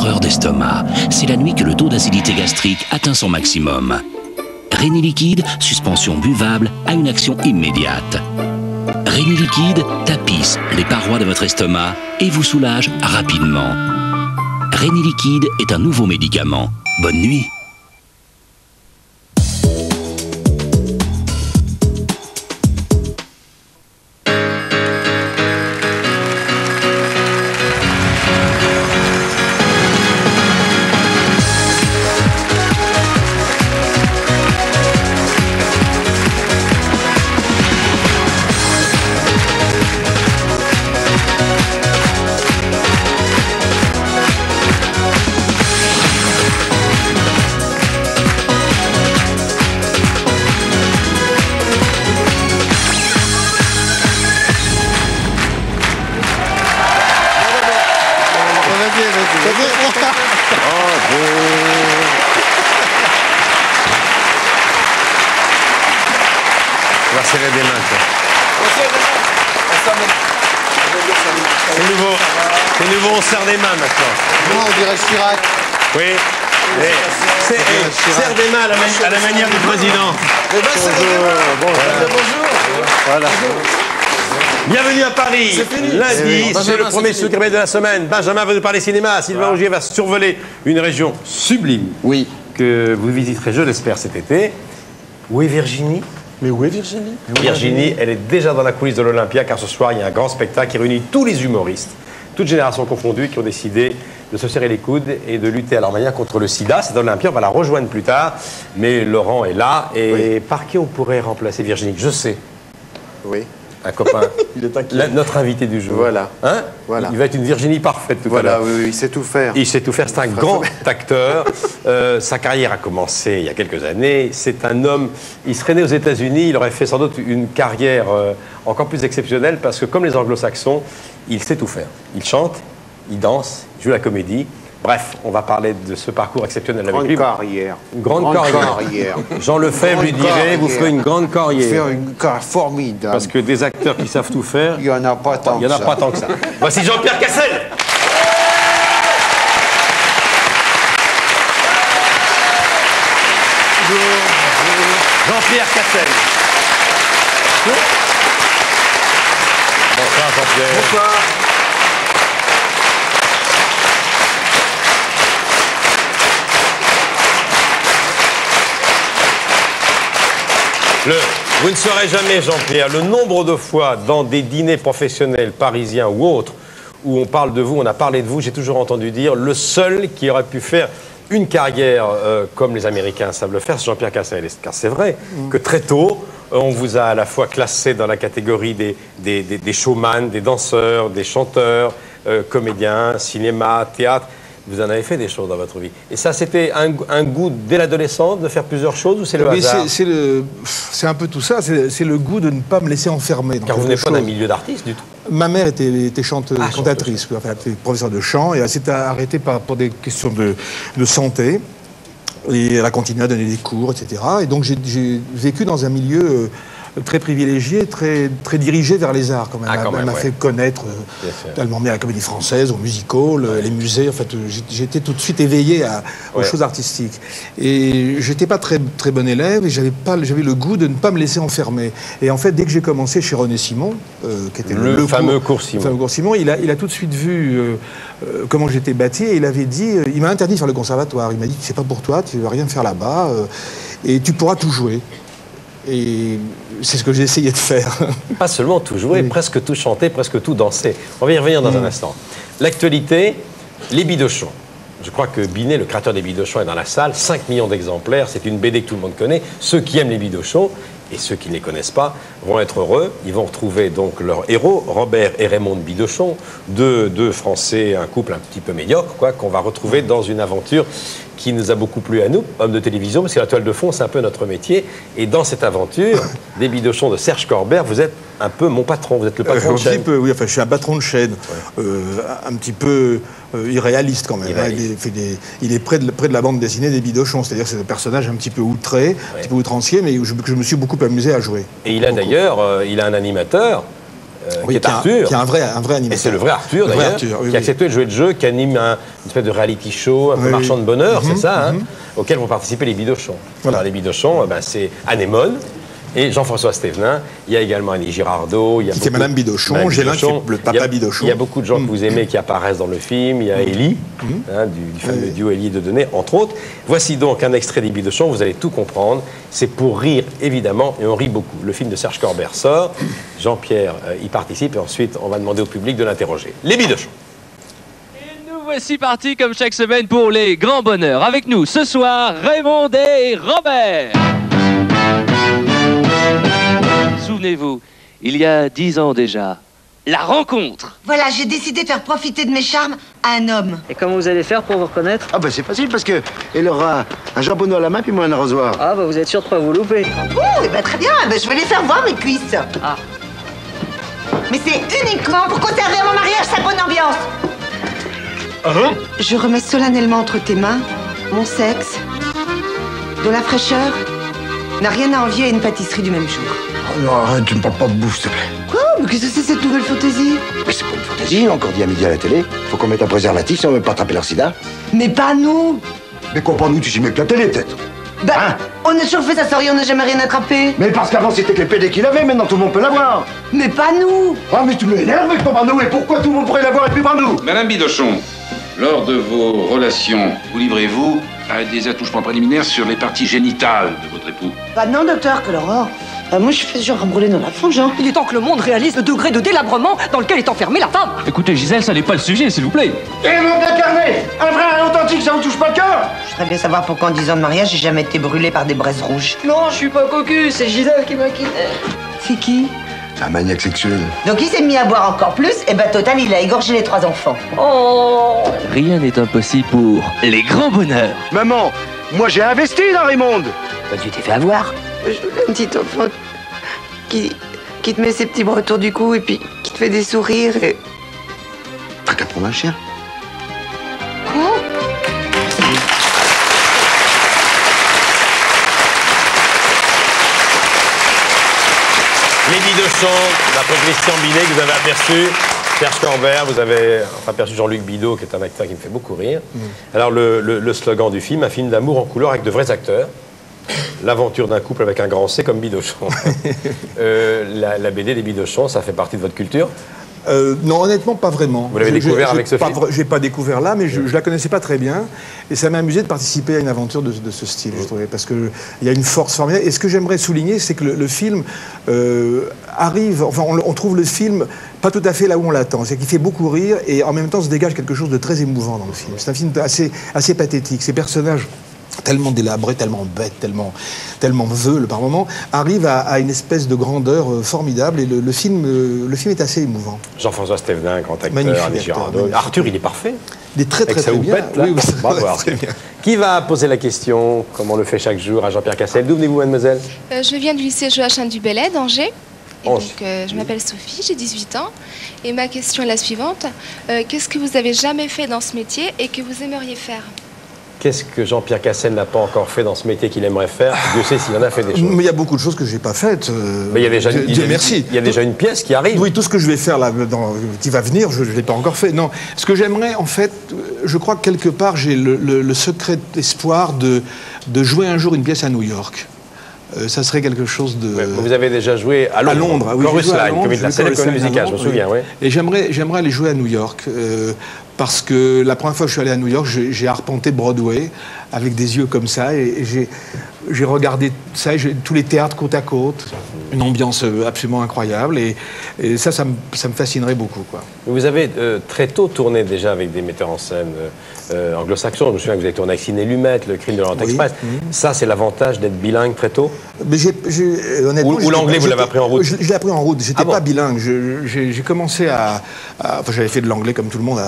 Speaker 9: horreur d'estomac. C'est la nuit que le taux d'acidité gastrique atteint son maximum. Réni Liquide, suspension buvable, a une action immédiate. Réni Liquide tapisse les parois de votre estomac et vous soulage rapidement. Réni Liquide est un nouveau médicament. Bonne nuit.
Speaker 10: On va serrer des mains. C'est nouveau, on serre des mains maintenant.
Speaker 11: Non, on dirait Chirac.
Speaker 10: Oui. Serre des mains à la manière du président.
Speaker 11: Bonjour.
Speaker 10: Voilà. Bienvenue à Paris. Lundi, c'est le premier secret de la semaine. Benjamin va nous parler cinéma. Sylvain Augier va survoler une région sublime.
Speaker 11: Oui.
Speaker 10: Que vous visiterez, je l'espère, cet été. Où est Virginie?
Speaker 11: Mais où est Virginie?
Speaker 10: Virginie, elle est déjà dans la coulisse de l'Olympia, car ce soir, il y a un grand spectacle qui réunit tous les humoristes, toutes générations confondues, qui ont décidé de se serrer les coudes et de lutter à leur manière contre le sida. C'est dans l'Olympia, on va la rejoindre plus tard. Mais Laurent est là. Et par qui on pourrait remplacer Virginie? Je sais.
Speaker 11: Oui.
Speaker 10: Un copain.
Speaker 11: Il est inquiet.
Speaker 10: Notre invité du jour.
Speaker 11: Voilà.
Speaker 10: Hein?
Speaker 11: Voilà.
Speaker 10: Il va être une Virginie parfaite tout à l'heure.
Speaker 11: Voilà, oui, il sait tout faire.
Speaker 10: Il sait tout faire, c'est un grand acteur. Sa carrière a commencé il y a quelques années. C'est un homme, il serait né aux États-Unis, il aurait fait sans doute une carrière encore plus exceptionnelle parce que comme les anglo-saxons, il sait tout faire. Il chante, il danse, il joue la comédie. Bref, on va parler de ce parcours exceptionnel avec lui.
Speaker 11: Carrière.
Speaker 10: Une grande carrière. Jean Lefebvre lui dirait, vous ferez une grande carrière.
Speaker 11: Faire une carrière formidable.
Speaker 10: Parce que des acteurs qui savent tout faire,
Speaker 11: il n'y en a pas tant que ça.
Speaker 10: Il n'y en a pas tant que ça. Voici Jean-Pierre Cassel. Jean-Pierre Cassel. Bonsoir Jean-Pierre.
Speaker 11: Bonsoir.
Speaker 10: Vous ne saurez jamais, Jean-Pierre, le nombre de fois dans des dîners professionnels parisiens ou autres où on parle de vous, on a parlé de vous, j'ai toujours entendu dire le seul qui aurait pu faire une carrière comme les Américains savent le faire, c'est Jean-Pierre Cassel. Car c'est vrai que très tôt, on vous a à la fois classé dans la catégorie des showman, des danseurs, des chanteurs, comédiens, cinéma, théâtre. Vous en avez fait des choses dans votre vie. Et ça, c'était un goût dès l'adolescence de faire plusieurs choses ou c'est le hasard?
Speaker 12: C'est un peu tout ça. C'est le goût de ne pas me laisser enfermer.
Speaker 10: Car vous n'êtes pas d'un milieu d'artiste du tout.
Speaker 12: Ma mère était chanteuse, cantatrice. Enfin, elle était professeure de chant et elle s'est arrêtée pour des questions de santé. Et elle a continué à donner des cours, etc. Et donc j'ai vécu dans un milieu très privilégié, très dirigé vers les arts quand même. Elle m'a fait connaître, elle m'a emmené à la Comédie Française, au musical, les musées. En fait, j'étais tout de suite éveillé aux choses artistiques. Et j'étais pas très bon élève et j'avais le goût de ne pas me laisser enfermer. Et en fait, dès que j'ai commencé chez René Simon, qui était le
Speaker 10: fameux cours Simon.
Speaker 12: Le fameux cours Simon, il a tout de suite vu comment j'étais bâti et il avait dit, il m'a interdit de faire le conservatoire. Il m'a dit, c'est pas pour toi, tu vas rien faire là-bas et tu pourras tout jouer. Et c'est ce que j'ai essayé de faire.
Speaker 10: Pas seulement tout jouer, presque tout chanter, presque tout danser. On va y revenir dans un instant. L'actualité, les Bidochons. Je crois que Binet, le créateur des Bidochons, est dans la salle. 5 millions d'exemplaires, c'est une BD que tout le monde connaît. Ceux qui aiment les Bidochons, et ceux qui ne les connaissent pas, vont être heureux. Ils vont retrouver donc leurs héros, Robert et Raymond de Bidochon, deux Français, un couple un petit peu médiocre, quoi, qu'on va retrouver dans une aventure qui nous a beaucoup plu à nous, hommes de télévision, parce que la toile de fond, c'est un peu notre métier. Et dans cette aventure, des Bidochons de Serge Corbert, vous êtes un peu mon patron, vous êtes le patron de chaîne.
Speaker 12: Un petit peu, oui, enfin, je suis un patron de chaîne, un petit peu irréaliste quand même. Il est près de la bande dessinée des Bidochons, c'est-à-dire que c'est un personnage un petit peu outré, un petit peu outrancier, mais que je me suis beaucoup amusé à jouer.
Speaker 10: Et il a d'ailleurs, il a un animateur qui est Arthur.
Speaker 12: Qui est un vrai animateur.
Speaker 10: Et c'est le vrai Arthur, d'ailleurs, qui a accepté de jouer le jeu, qui anime une espèce de reality show, un peu marchand de bonheur, c'est ça, auquel vont participer les Bidochon. Voilà. Alors, les Bidochon, c'est Anémone et Jean-François Stévenin. Il y a également Annie Girardot.
Speaker 12: Qui est Madame Bidochon, Gélin qui est le papa Bidochon.
Speaker 10: Il y a beaucoup de gens que vous aimez qui apparaissent dans le film. Il y a Élie, du fameux duo Élie et Dieudonné, entre autres. Voici donc un extrait des Bidochon, vous allez tout comprendre. C'est pour rire, évidemment, et on rit beaucoup. Le film de Serge Corbert sort, Jean-Pierre y participe, et ensuite, on va demander au public de l'interroger. Les Bidochon.
Speaker 13: Et nous voici partis, comme chaque semaine, pour les grands bonheurs. Avec nous, ce soir, Raymond et Robert. Souvenez-vous, il y a 10 ans déjà, la rencontre.
Speaker 14: Voilà, j'ai décidé de faire profiter de mes charmes à un homme.
Speaker 15: Et comment vous allez faire pour vous reconnaître?
Speaker 11: Ah bah c'est facile parce que elle aura un jambonneau à la main puis moi un arrosoir.
Speaker 15: Ah bah vous êtes sûr de pas vous louper.
Speaker 14: Oh, et ben très bien, je vais les faire voir mes cuisses.
Speaker 15: Ah.
Speaker 14: Mais c'est uniquement pour conserver à mon mariage sa bonne ambiance. Je remets solennellement entre tes mains mon sexe, de la fraîcheur, n'a rien à envier à une pâtisserie du même jour.
Speaker 11: Oh non, arrête, tu me parles pas de bouffe, s'il te plaît.
Speaker 14: Quoi? Mais qu'est-ce que c'est cette nouvelle fantaisie?
Speaker 11: Mais c'est pas une fantaisie, on a encore dit à midi à la télé. Faut qu'on mette un préservatif si on veut pas attraper leur sida.
Speaker 14: Mais pas nous.
Speaker 11: Mais quoi, pas nous, tu sais mieux que la télé, peut-être.
Speaker 14: Bah, on a toujours fait ça, sorry, on n'a jamais rien attrapé.
Speaker 11: Mais parce qu'avant c'était que les PD qui l'avaient, maintenant tout le monde peut l'avoir.
Speaker 14: Mais pas nous.
Speaker 11: Ah mais tu m'énerves avec ton pas nous, et pourquoi tout le monde pourrait l'avoir et puis pas nous?
Speaker 16: Madame Bidochon, lors de vos relations, vous livrez-vous à des attouchements préliminaires sur les parties génitales de votre époux?
Speaker 14: Bah non, docteur, que l'horreur. Moi, je fais genre à me brûler dans la fange, hein.
Speaker 15: Il est temps que le monde réalise le degré de délabrement dans lequel est enfermée la femme.
Speaker 13: Écoutez, Gisèle, ça n'est pas le sujet, s'il vous plaît.
Speaker 11: Et non d'incarner un vrai, un authentique, ça vous touche pas le cœur?
Speaker 14: Je voudrais bien savoir pourquoi en 10 ans de mariage, j'ai jamais été brûlée par des braises rouges.
Speaker 15: Non, je suis pas cocu, c'est Gisèle qui m'a quitté.
Speaker 14: C'est qui?
Speaker 11: C'est un maniaque sexuel.
Speaker 14: Donc il s'est mis à boire encore plus, et bah total, il a égorgé les 3 enfants.
Speaker 15: Oh.
Speaker 13: Rien n'est impossible pour les grands bonheurs.
Speaker 11: Maman, moi j'ai investi dans Raymond.
Speaker 14: Bah tu t'es fait avoir. Je voulais un petit enfant qui te met ses petits bras autour du cou et puis qui te fait des sourires et...
Speaker 11: T'as qu'à prendre un chien.
Speaker 14: Quoi?
Speaker 10: Les Bidochon, d'après Christian Binet, que vous avez aperçu, Serge Corbert, vous avez aperçu Jean-Luc Bidot, qui est un acteur qui me fait beaucoup rire. Alors, le slogan du film, un film d'amour en couleur avec de vrais acteurs. L'aventure d'un couple avec un grand C comme Bidochon. La BD des Bidochon, ça fait partie de votre culture?
Speaker 12: Non, honnêtement, pas vraiment.
Speaker 10: Vous l'avez découvert avec ce film?
Speaker 12: Je n'ai pas découvert là, mais je la connaissais pas très bien. Et ça m'a amusé de participer à une aventure de ce style, je trouvais, parce qu'il y a une force formidable. Et ce que j'aimerais souligner, c'est que le film arrive, enfin, on trouve le film pas tout à fait là où on l'attend. C'est qu'il fait beaucoup rire et en même temps se dégage quelque chose de très émouvant dans le film. C'est un film assez pathétique. Ces personnages tellement délabrés, tellement bêtes, tellement veules par moments, arrivent à une espèce de grandeur formidable et le film est assez émouvant.
Speaker 10: Jean-François Stévenin, grand acteur,
Speaker 12: Magnifique
Speaker 10: Annie Girardot. Arthur, il est parfait.
Speaker 12: Il est très
Speaker 10: Avec
Speaker 12: très
Speaker 10: sa
Speaker 12: très bien.
Speaker 10: houppette, là.
Speaker 12: Oui,
Speaker 10: Bravo, Arthur.
Speaker 12: très bien.
Speaker 10: Qui va poser la question, comme on le fait chaque jour, à Jean-Pierre Cassel? D'où venez-vous, mademoiselle?
Speaker 17: Je viens du lycée Joachim du Bellay d'Angers. Et
Speaker 10: Angers.
Speaker 17: donc, je m'appelle Sophie, j'ai 18 ans. Et ma question est la suivante. Qu'est-ce que vous avez jamais fait dans ce métier et que vous aimeriez faire?
Speaker 10: Qu'est-ce que Jean-Pierre Cassel n'a pas encore fait dans ce métier qu'il aimerait faire? Dieu sait s'il en a fait des choses.
Speaker 12: Mais il y a beaucoup de choses que je n'ai pas faites.
Speaker 10: Mais il y a déjà,
Speaker 12: Dieu merci.
Speaker 10: Il y a déjà une pièce qui arrive.
Speaker 12: Oui, tout ce que je vais faire là, qui va venir, je ne l'ai pas encore fait. Non, ce que j'aimerais, en fait, je crois que quelque part, j'ai le secret espoir de jouer un jour une pièce à New York. Ça serait quelque chose de...
Speaker 10: Ouais, vous avez déjà joué à Londres.
Speaker 12: À Londres, oui.
Speaker 10: Chorus Line, comédie de la célèbre comédie musicale, je me souviens, oui.
Speaker 12: Et j'aimerais aller jouer à New York, parce que la première fois que je suis allé à New York, j'ai arpenté Broadway avec des yeux comme ça, et j'ai regardé ça, tous les théâtres côte à côte, une ambiance absolument incroyable, et ça me fascinerait beaucoup, quoi.
Speaker 10: Vous avez très tôt tourné déjà avec des metteurs en scène anglo-saxons. Je me souviens que vous avez tourné avec Ciné Lumet, Le Crime de l'Orient Express. Ça, c'est l'avantage d'être bilingue très tôt?
Speaker 12: Mais honnêtement,
Speaker 10: ou l'anglais, vous l'avez appris en route?
Speaker 12: Je l'ai appris en route. J'étais pas bilingue. J'ai commencé enfin, j'avais fait de l'anglais comme tout le monde à l'école,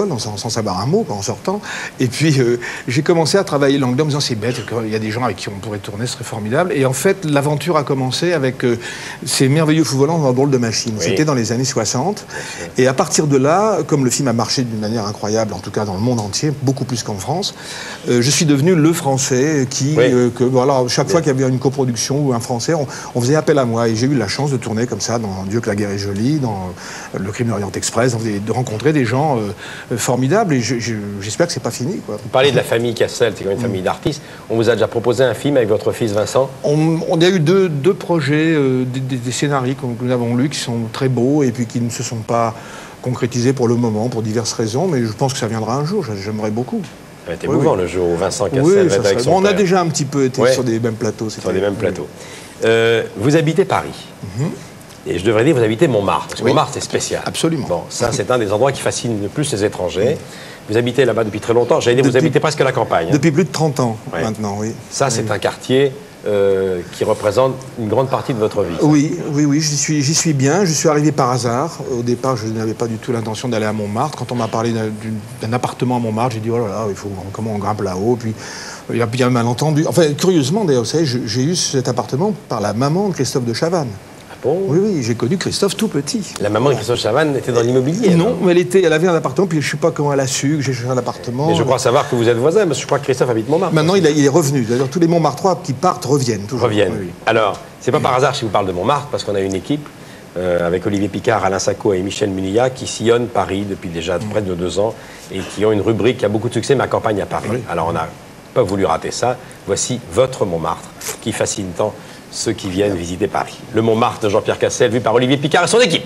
Speaker 12: anglophone, sans savoir un mot en sortant. Et puis j'ai commencé à travailler l'anglais en me disant c'est bête, il y a des gens avec qui on pourrait tourner, ce serait formidable. Et en fait, l'aventure a commencé avec ces merveilleux fous volants dans Drôle de machine. Oui. C'était dans les années 60. Et à partir de là, comme le film a marché d'une manière incroyable, en tout cas dans le monde entier, beaucoup plus qu'en France, je suis devenu le Français qui, voilà, chaque fois qu'il y avait une coproduction ou un Français, on faisait appel à moi. Et j'ai eu la chance de tourner comme ça dans Dieu que la guerre est jolie, dans Le Crime d'Orient Express, de rencontrer des gens formidables. Et j'espère que c'est pas fini, quoi.
Speaker 10: Vous parlez de la famille Cassel, c'est quand même une famille d'artistes. On vous a déjà proposé un film avec votre fils Vincent?
Speaker 12: On a eu deux projets, des scénarios que nous avons lus qui sont très beaux et puis qui ne se sont pas concrétisés pour le moment, pour diverses raisons, mais je pense que ça viendra un jour, j'aimerais beaucoup.
Speaker 10: Ça va être émouvant le jour où Vincent Cassel va être avec son
Speaker 12: on
Speaker 10: père.
Speaker 12: a déjà un petit peu été sur des mêmes plateaux.
Speaker 10: Sur des mêmes plateaux. Vous habitez Paris. Et je devrais dire, vous habitez Montmartre. Parce que Montmartre, c'est spécial.
Speaker 12: Absolument.
Speaker 10: Bon, ça, c'est un des endroits qui fascine le plus les étrangers. Vous habitez là-bas depuis très longtemps. J'allais dire, vous habitez presque la campagne.
Speaker 12: Depuis plus de 30 ans, maintenant, oui.
Speaker 10: Ça, c'est un quartier qui représente une grande partie de votre vie.
Speaker 12: Oui, j'y suis bien. Je suis arrivé par hasard. Au départ, je n'avais pas du tout l'intention d'aller à Montmartre. Quand on m'a parlé d'un appartement à Montmartre, j'ai dit, oh là là, comment on grimpe là-haut. Puis, il y a bien malentendu. Enfin, curieusement, d'ailleurs, vous savez, j'ai eu cet appartement par la maman de Christophe de Chavannes.
Speaker 10: Bon.
Speaker 12: Oui, j'ai connu Christophe tout petit.
Speaker 10: La maman de Christophe Chavannes était dans l'immobilier?
Speaker 12: Non, mais elle avait un appartement, puis je ne sais pas comment elle a su que j'ai cherché un appartement.
Speaker 10: Mais je crois savoir que vous êtes voisin, parce que je crois que Christophe habite Montmartre.
Speaker 12: Maintenant, il est revenu. D'ailleurs, tous les Montmartrois qui partent reviennent toujours.
Speaker 10: Oui. Alors, c'est pas par hasard si je vous parle de Montmartre, parce qu'on a une équipe avec Olivier Picard, Alain Sacco et Michel Munilla qui sillonnent Paris depuis déjà près de 2 ans et qui ont une rubrique qui a beaucoup de succès, Ma campagne à Paris. Oui. Alors, on n'a pas voulu rater ça. Voici votre Montmartre, qui fascine tant ceux qui viennent visiter Paris. Le Montmartre de Jean-Pierre Cassel, vu par Olivier Picard et son équipe.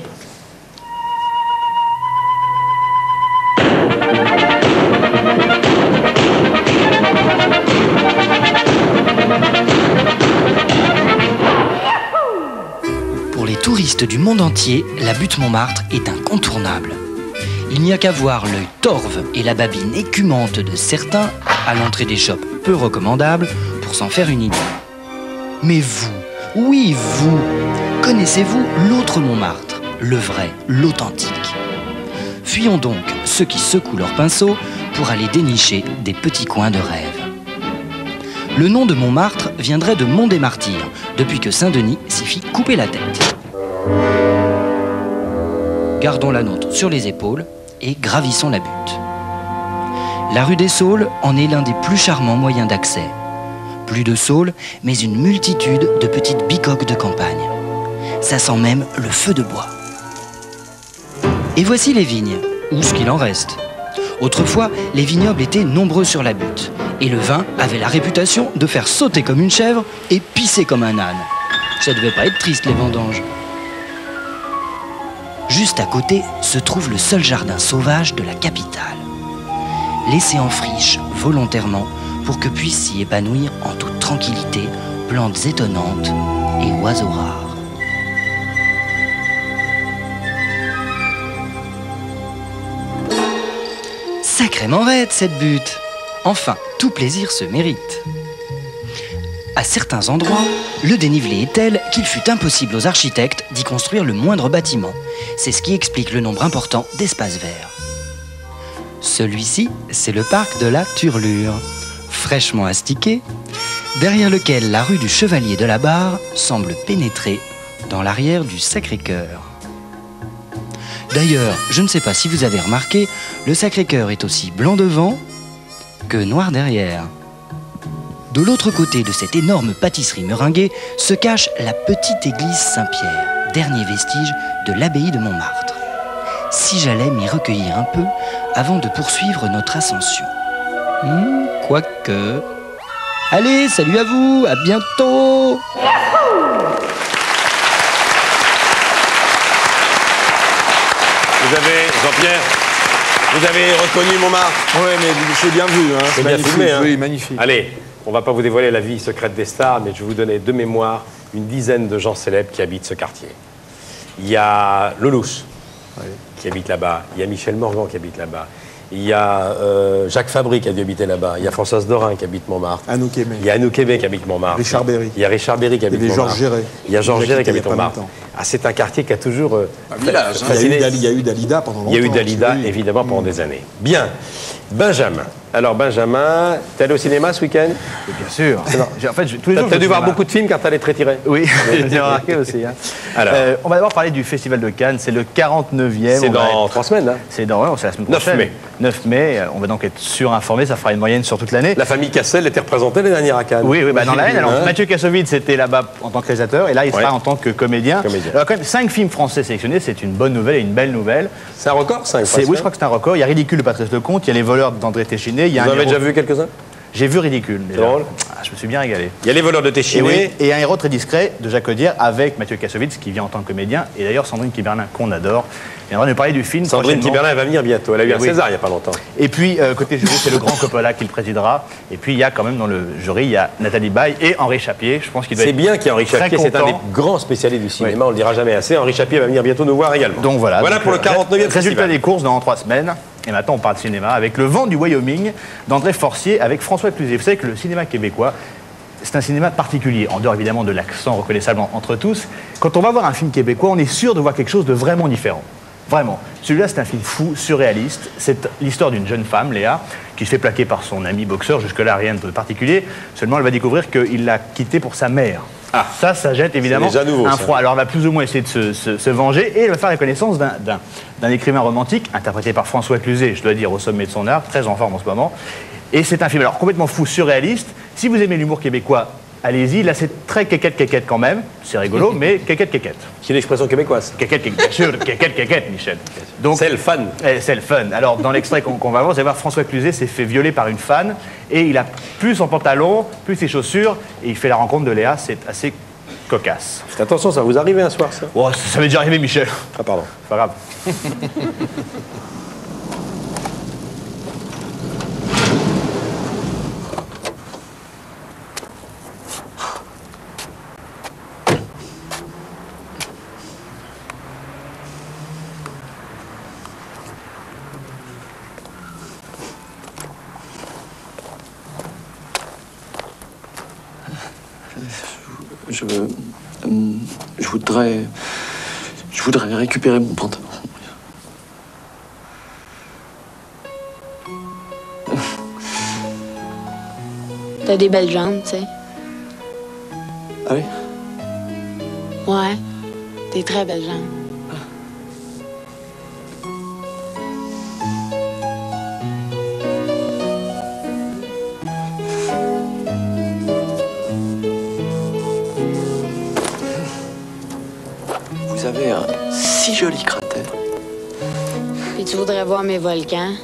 Speaker 18: Pour les touristes du monde entier, la butte Montmartre est incontournable. Il n'y a qu'à voir l'œil torve et la babine écumante de certains à l'entrée des shops peu recommandables pour s'en faire une idée. Mais vous, oui vous, connaissez-vous l'autre Montmartre, le vrai, l'authentique? Fuyons donc ceux qui secouent leurs pinceaux pour aller dénicher des petits coins de rêve. Le nom de Montmartre viendrait de Mont des Martyrs, depuis que Saint-Denis s'y fit couper la tête. Gardons la nôtre sur les épaules et gravissons la butte. La rue des Saules en est l'un des plus charmants moyens d'accès. Plus de saules, mais une multitude de petites bicoques de campagne. Ça sent même le feu de bois. Et voici les vignes, ou ce qu'il en reste. Autrefois, les vignobles étaient nombreux sur la butte, et le vin avait la réputation de faire sauter comme une chèvre et pisser comme un âne. Ça devait pas être triste, les vendanges. Juste à côté se trouve le seul jardin sauvage de la capitale. Laissé en friche volontairement pour que puissent s'y épanouir en toute tranquillité plantes étonnantes et oiseaux rares. Sacrément raide cette butte. Enfin, tout plaisir se mérite. À certains endroits, le dénivelé est tel qu'il fut impossible aux architectes d'y construire le moindre bâtiment. C'est ce qui explique le nombre important d'espaces verts. Celui-ci, c'est le parc de la Turlure, fraîchement astiqué, derrière lequel la rue du Chevalier de la Barre semble pénétrer dans l'arrière du Sacré-Cœur. D'ailleurs, je ne sais pas si vous avez remarqué, le Sacré-Cœur est aussi blanc devant que noir derrière. De l'autre côté de cette énorme pâtisserie meringuée se cache la petite église Saint-Pierre, dernier vestige de l'abbaye de Montmartre. Si j'allais m'y recueillir un peu avant de poursuivre notre ascension. Quoique... Allez, salut à vous, à bientôt.
Speaker 10: Vous avez, Jean-Pierre, vous avez reconnu Montmartre?
Speaker 12: Oui, mais c'est bien vu. Hein.
Speaker 10: C'est bien filmé, hein.
Speaker 12: Oui, magnifique.
Speaker 10: Allez, on ne va pas vous dévoiler la vie secrète des stars, mais je vais vous donner de mémoire une dizaine de gens célèbres qui habitent ce quartier. Il y a Lelouch, qui habite là-bas. Il y a Michel Morgan qui habite là-bas. Il y a Jacques Fabry qui a dû habiter là-bas. Il y a Françoise Dorin qui habite Montmartre.
Speaker 12: Anouk Aimé.
Speaker 10: Il y a Anouk Aimé qui habite Montmartre.
Speaker 12: Richard Berry.
Speaker 10: Il y a Richard Berry qui habite Montmartre.
Speaker 12: Georges Géret.
Speaker 10: Il y a Georges Géret qui habite Montmartre. Ah, c'est un quartier qui a toujours
Speaker 12: village,
Speaker 10: fasciné.
Speaker 12: Il y a eu Dalida pendant longtemps.
Speaker 10: Il y a eu Dalida, évidemment, pendant des années. Bien. Benjamin. Alors, Benjamin, t'es allé au cinéma ce week-end?
Speaker 19: Bien sûr. En fait, tous les jours,
Speaker 10: t'as dû voir beaucoup de films car t'allais très tiré.
Speaker 19: Oui, j'ai remarqué aussi. Hein. Alors, on va d'abord parler du Festival de Cannes. C'est le 49e.
Speaker 10: C'est dans 3 semaines. Hein.
Speaker 19: C'est la semaine prochaine.
Speaker 10: 9 mai.
Speaker 19: 9 mai. On va donc être surinformé. Ça fera une moyenne sur toute l'année.
Speaker 10: La famille Cassel était représentée l'année dernière à Cannes.
Speaker 19: Oui, dans la haine. Alors, Mathieu Kassovitz était là-bas en tant que réalisateur et là, il sera en tant que comédien. Alors, quand même, 5 films français sélectionnés, c'est une bonne nouvelle et une belle nouvelle.
Speaker 10: C'est un record, 5?
Speaker 19: Oui, je crois que c'est un record. Il y a Ridicule de Patrice Lecomte, il y a Les Voleurs d'André Téchiné.
Speaker 10: Vous avez déjà vu quelques-uns?
Speaker 19: J'ai vu Ridicule. Déjà.
Speaker 10: Drôle.
Speaker 19: Je me suis bien régalé.
Speaker 10: Il y a Les Voleurs de Téchiné.
Speaker 19: Et Un héros très discret de Jacques Audière avec Mathieu Kassovitz qui vient en tant que comédien. Et d'ailleurs Sandrine Kiberlin qu'on adore viendra nous parler du film.
Speaker 10: Sandrine Kiberlin va venir bientôt. Elle a eu un César il n'y a pas longtemps.
Speaker 19: Et puis côté jury, c'est le grand Coppola qui le présidera. Et puis il y a quand même dans le jury, il y a Nathalie Baye et Henri Chapier. Je pense qu'il doit être.
Speaker 10: C'est bien qu'il y ait Henri Chapier, c'est un des grands spécialistes du cinéma, on ne le dira jamais assez. Henri Chapier va venir bientôt nous voir également.
Speaker 19: Donc voilà.
Speaker 10: Voilà pour le 49e festival.
Speaker 19: Résultat des courses dans 3 semaines. Et maintenant, on parle de cinéma avec Le Vent du Wyoming d'André Forcier avec François Cluzet. Vous savez que le cinéma québécois, c'est un cinéma particulier, en dehors évidemment de l'accent reconnaissable entre tous. Quand on va voir un film québécois, on est sûr de voir quelque chose de vraiment différent. Vraiment. Celui-là, c'est un film fou, surréaliste. C'est l'histoire d'une jeune femme, Léa, qui se fait plaquer par son ami boxeur. Jusque-là, rien de particulier. Seulement, elle va découvrir qu'il l'a quittée pour sa mère. Ah, ça jette évidemment un froid. Alors, elle va plus ou moins essayer de se venger et elle va faire la connaissance d'un écrivain romantique, interprété par François Cluzet, je dois dire, au sommet de son art, très en forme en ce moment. Et c'est un film alors complètement fou, surréaliste. Si vous aimez l'humour québécois, allez-y. Là, c'est très quéquette quand même. C'est rigolo, mais quéquette.
Speaker 10: C'est l'expression québécoise.
Speaker 19: Quéquette, bien sûr, quéquette, Michel. Donc,
Speaker 10: c'est le fun.
Speaker 19: C'est le fun. Alors, dans l'extrait qu'on va voir, vous allez voir, François Cluzet s'est fait violer par une fan et il a plus son pantalon, plus ses chaussures et il fait la rencontre de Léa. C'est assez cocasse.
Speaker 10: Faites attention, ça vous arrive un soir, ça?
Speaker 19: Oh, ça m'est déjà arrivé, Michel.
Speaker 10: Ah, pardon.
Speaker 19: Pas grave.
Speaker 20: Je voudrais récupérer mon pantalon.
Speaker 21: T'as des belles jambes, tu sais.
Speaker 20: Ah oui?
Speaker 21: Ouais, t'es très belles jambes.
Speaker 20: Vous avez un si joli cratère.
Speaker 21: Puis tu voudrais voir mes volcans?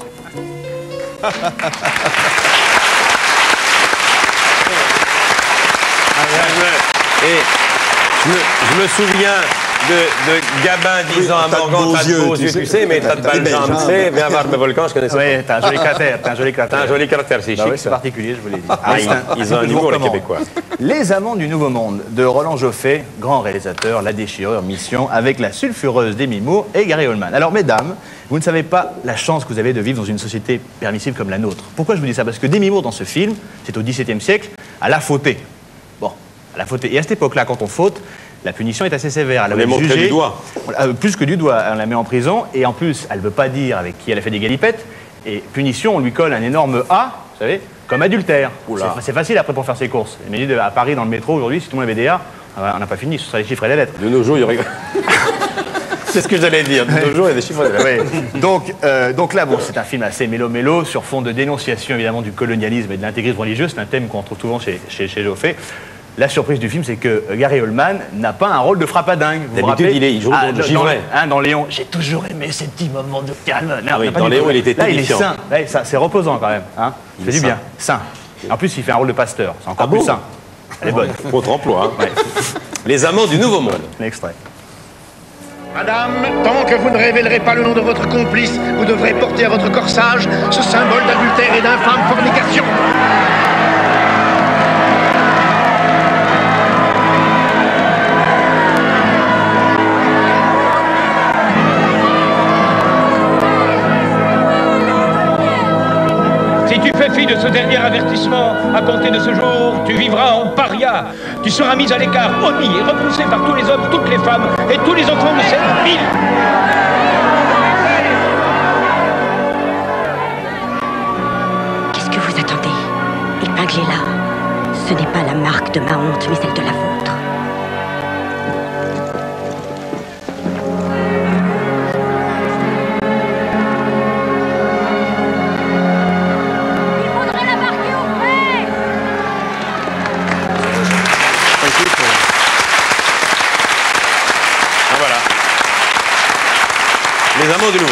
Speaker 10: Et je me souviens de Gabin disant à Morgan, t'as de beaux yeux, tu sais, mais t'as de belles jambes, tu sais, viens voir mes volcans, je connais ça.
Speaker 19: Oui, t'as un joli cratère,
Speaker 10: T'as un joli cratère, c'est chic.
Speaker 19: C'est particulier, je vous l'ai dit.
Speaker 10: Ah, ils ont un humour, les Québécois.
Speaker 19: Les Amants du Nouveau Monde, de Roland Joffé, grand réalisateur, La Déchirure, Mission, avec la sulfureuse Demi Moore et Gary Oldman. Alors, mesdames, vous ne savez pas la chance que vous avez de vivre dans une société permissive comme la nôtre. Pourquoi je vous dis ça? Parce que Demi Moore, dans ce film, c'est au XVIIe siècle, elle a fauté. Bon, elle a fauté. Et à cette époque-là, quand on faute, la punition est assez sévère. Elle
Speaker 10: est montrée du doigt.
Speaker 19: Plus que du doigt, on la met en prison. Et en plus, elle ne veut pas dire avec qui elle a fait des galipettes. Et punition, on lui colle un énorme A, vous savez, comme adultère. C'est facile après pour faire ses courses. Il m'a dit à Paris, dans le métro, aujourd'hui, si tout le monde avait des A, on n'a pas fini, ce sera les chiffres et les lettres.
Speaker 10: De nos jours, il y aurait... C'est ce que j'allais dire. De nos jours, il y a des chiffres et des lettres.
Speaker 19: Oui. Donc là, bon, c'est un film assez mélo-mélo, sur fond de dénonciation, évidemment, du colonialisme et de l'intégrisme religieux. C'est un thème qu'on retrouve souvent chez Joffé. La surprise du film, c'est que Gary Oldman n'a pas un rôle de frappadingue.
Speaker 10: D'habitude, il joue dans Givré.
Speaker 19: Dans Léon, j'ai toujours aimé ces petits moments de calme.
Speaker 10: Non, oui, dans Léon, il était terrifiant.
Speaker 19: Là, il est sain. Là, c'est reposant quand même. Hein. Il fait du bien. Sain. En plus, il fait un rôle de pasteur. C'est encore plus sain. Elle est bonne.
Speaker 10: Contre-emploi. Hein. Ouais. Les Amants du Nouveau Monde.
Speaker 19: L'extrait.
Speaker 22: Madame, tant que vous ne révélerez pas le nom de votre complice, vous devrez porter à votre corsage ce symbole d'adultère et d'infâme fornication. Si tu fais dépit de ce dernier avertissement, à compter de ce jour, tu vivras en paria. Tu seras mis à l'écart, honni et repoussé par tous les hommes, toutes les femmes et tous les enfants de cette ville.
Speaker 7: Qu'est-ce que vous attendez? Épinglez-la. Ce n'est pas la marque de ma honte, mais celle de la vôtre.
Speaker 10: Les Amants du Louvre.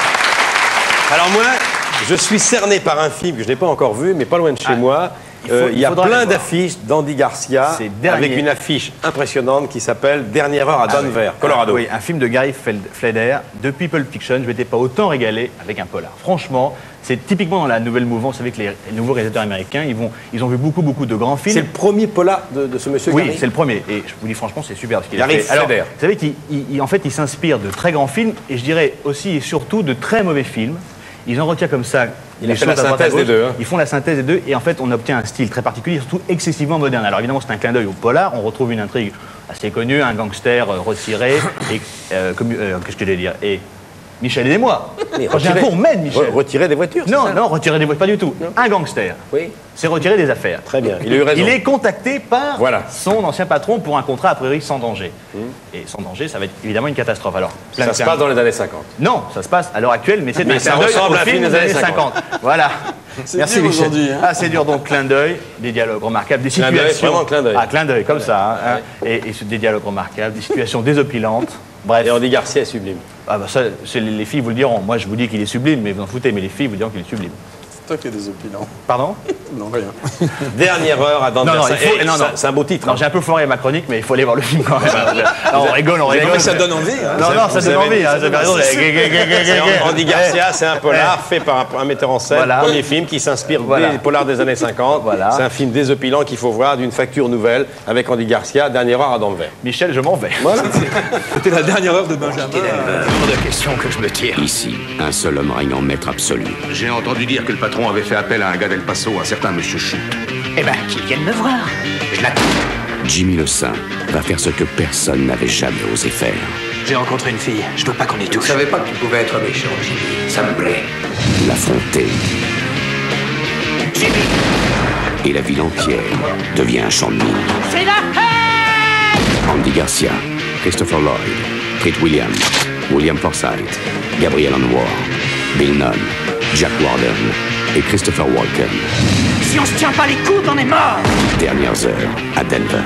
Speaker 10: Alors moi, je suis cerné par un film que je n'ai pas encore vu, mais pas loin de chez moi. Il y a plein d'affiches d'Andy Garcia, avec une affiche impressionnante qui s'appelle Dernière heure à Denver, Colorado.
Speaker 19: Oui, un film de Gary Fleder. Depuis Pulp Fiction, je ne m'étais pas autant régalé avec un polar. Franchement, c'est typiquement dans la nouvelle mouvance. Vous savez que les nouveaux réalisateurs américains, ils ont vu beaucoup de grands films.
Speaker 10: C'est le premier polar de ce monsieur Gary?
Speaker 19: Oui, c'est le premier. Et je vous dis franchement, c'est super ce qu'il a
Speaker 10: Gary
Speaker 19: fait. Alors,
Speaker 10: Fleder.
Speaker 19: vous savez qu'en fait, il s'inspire de très grands films et je dirais aussi et surtout de très mauvais films. Ils en retirent comme ça.
Speaker 10: Il a fait la synthèse des deux.
Speaker 19: Ils font la synthèse des deux et en fait, on obtient un style très particulier, surtout excessivement moderne. Alors évidemment, c'est un clin d'œil au polar. On retrouve une intrigue assez connue, un gangster retiré. Et qu'est-ce que je vais dire? Et Michel, aidez-moi. J'ai un cours med, Michel.
Speaker 10: Retirer des voitures?
Speaker 19: Non, retirer des voitures, pas du tout. Non. Un gangster.
Speaker 10: Oui.
Speaker 19: C'est retirer des affaires.
Speaker 10: Très bien, il a eu raison.
Speaker 19: Il est contacté par son ancien patron pour un contrat a priori sans danger. Et sans danger, ça va être évidemment une catastrophe. Alors,
Speaker 10: ça se passe dans les années 50.
Speaker 19: Non, ça se passe à l'heure actuelle, mais c'est
Speaker 10: un clin d'œil au film des années 50.
Speaker 19: Voilà.
Speaker 20: Merci dur aujourd'hui.
Speaker 19: Ah, c'est dur, donc clin d'œil, des dialogues remarquables, des situations.
Speaker 10: Vraiment clin d'œil.
Speaker 19: Ah, clin d'œil, comme ça. Hein. Et des dialogues remarquables, des situations désopilantes. Bref.
Speaker 10: Et Andy Garcia est sublime.
Speaker 19: Ah bah ça, les filles vous le diront. Moi, je vous dis qu'il est sublime, mais vous en foutez. Mais les filles vous diront qu'il est sublime.
Speaker 20: C'est toi qui es désopilant.
Speaker 19: Pardon?
Speaker 20: Non, rien.
Speaker 10: Dernière heure à Denver. C'est un beau titre.
Speaker 19: Non, j'ai un peu foiré ma chronique, mais il faut aller voir le film quand même. Non, on rigole.
Speaker 20: Mais ça donne envie. Hein.
Speaker 19: Non, ça donne envie. Vous avez raison.
Speaker 10: Andy Garcia, c'est un polar fait par un metteur en scène. Premier film qui s'inspire des polars des années 50. C'est un film désopilant qu'il faut voir d'une facture nouvelle avec Andy Garcia, Dernière heure à Denver.
Speaker 19: Michel, je m'en vais.
Speaker 10: Voilà.
Speaker 20: C'était la dernière heure de Benjamin.
Speaker 9: De questions que je me tire. Ici, un seul homme règne en maître absolu.
Speaker 16: J'ai entendu dire que le patron avait fait appel à un gars d'El Paso, un certain Monsieur Chute.
Speaker 7: Eh ben, qu'il vienne me voir.
Speaker 16: Je l'attends.
Speaker 9: Jimmy le Saint va faire ce que personne n'avait jamais osé faire.
Speaker 20: J'ai rencontré une fille. Je veux pas qu'on y touche.
Speaker 11: Je savais pas que tu pouvais être méchant, Jimmy. Ça me plaît.
Speaker 9: L'affronter.
Speaker 7: Jimmy!
Speaker 9: Et la ville entière devient un champ de mine.
Speaker 7: C'est la haine!
Speaker 9: Andy Garcia, Christopher Lloyd, Treat Williams, William Forsythe, Gabriel Anwar, Bill Nunn, Jack Warden et Christopher Walken.
Speaker 7: Si on se tient pas les coudes, on est mort!
Speaker 9: Dernières heures à Denver.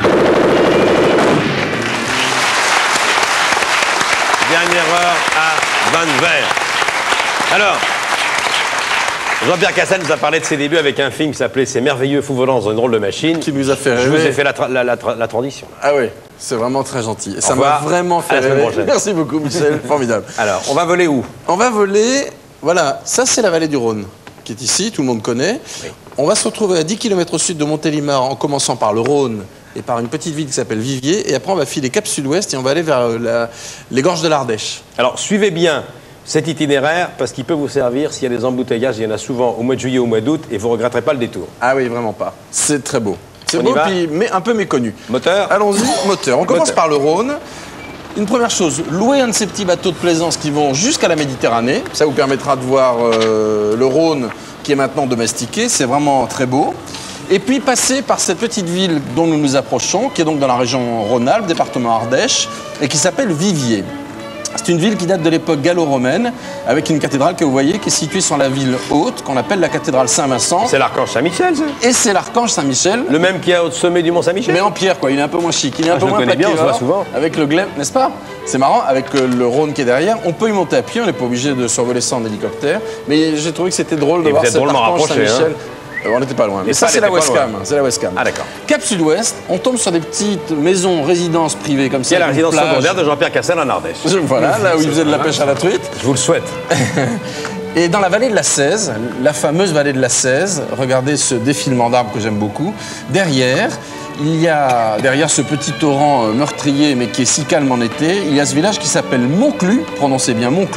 Speaker 10: Dernière heure à Denver. Alors, Jean-Pierre Cassel nous a parlé de ses débuts avec un film qui s'appelait Ces merveilleux fous volants dans une drôle de machine.
Speaker 20: Qui nous a fait rêver.
Speaker 10: Je vous ai fait la transition.
Speaker 20: Ah oui, c'est vraiment très gentil. Et ça m'a
Speaker 10: revoir.
Speaker 20: vraiment fait
Speaker 10: À la semaine
Speaker 20: rêver.
Speaker 10: prochaine.
Speaker 20: Merci beaucoup, Michel. Formidable.
Speaker 10: Alors, on va voler où?
Speaker 20: On va voler, voilà, ça c'est la vallée du Rhône, qui est ici, tout le monde connaît. Oui. On va se retrouver à 10 km au sud de Montélimar, en commençant par le Rhône et par une petite ville qui s'appelle Viviers. Et après, on va filer cap sud-ouest et on va aller vers les gorges de l'Ardèche.
Speaker 10: Alors, suivez bien cet itinéraire, parce qu'il peut vous servir s'il y a des embouteillages. Il y en a souvent au mois de juillet, au mois d'août, et vous ne regretterez pas le détour.
Speaker 20: Ah oui, vraiment pas. C'est très beau. C'est
Speaker 10: On
Speaker 20: beau,
Speaker 10: y va
Speaker 20: puis, mais un peu méconnu.
Speaker 10: Moteur?
Speaker 20: Allons-y, moteur. On commence par le Rhône. Une première chose, louer un de ces petits bateaux de plaisance qui vont jusqu'à la Méditerranée. Ça vous permettra de voir le Rhône qui est maintenant domestiqué. C'est vraiment très beau. Et puis passer par cette petite ville dont nous nous approchons, qui est donc dans la région Rhône-Alpes, département Ardèche, et qui s'appelle Viviers. C'est une ville qui date de l'époque gallo-romaine, avec une cathédrale que vous voyez qui est située sur la ville haute, qu'on appelle la cathédrale Saint-Vincent.
Speaker 10: C'est l'archange Saint-Michel, ça?
Speaker 20: Et c'est l'archange Saint-Michel.
Speaker 10: Le même qui est au sommet du mont Saint-Michel?
Speaker 20: Mais en pierre, quoi. Il est un peu moins chic. Il est un peu moins
Speaker 10: plaqué. Bien, on se voit souvent.
Speaker 20: Avec le glaive, n'est-ce pas? C'est marrant, avec le Rhône qui est derrière. On peut y monter à pied, on n'est pas obligé de survoler ça en hélicoptère. Mais j'ai trouvé que c'était drôle de voir cet archange Saint-Michel. On n'était pas loin. Mais ça, c'est la West Ham. C'est la West Ham.
Speaker 10: Ah, d'accord.
Speaker 20: Cap sud-ouest, on tombe sur des petites maisons, résidences privées comme ça.
Speaker 10: C'est la résidence secondaire de Jean-Pierre Cassel en Ardèche.
Speaker 20: Voilà, là où il faisait de la pêche à la truite.
Speaker 10: Je vous le souhaite.
Speaker 20: Et dans la vallée de la Cèze, la fameuse vallée de la Cèze, regardez ce défilement d'arbres que j'aime beaucoup. Derrière, il y a, derrière ce petit torrent meurtrier, mais qui est si calme en été, il y a ce village qui s'appelle Monclus, prononcez bien Monclus,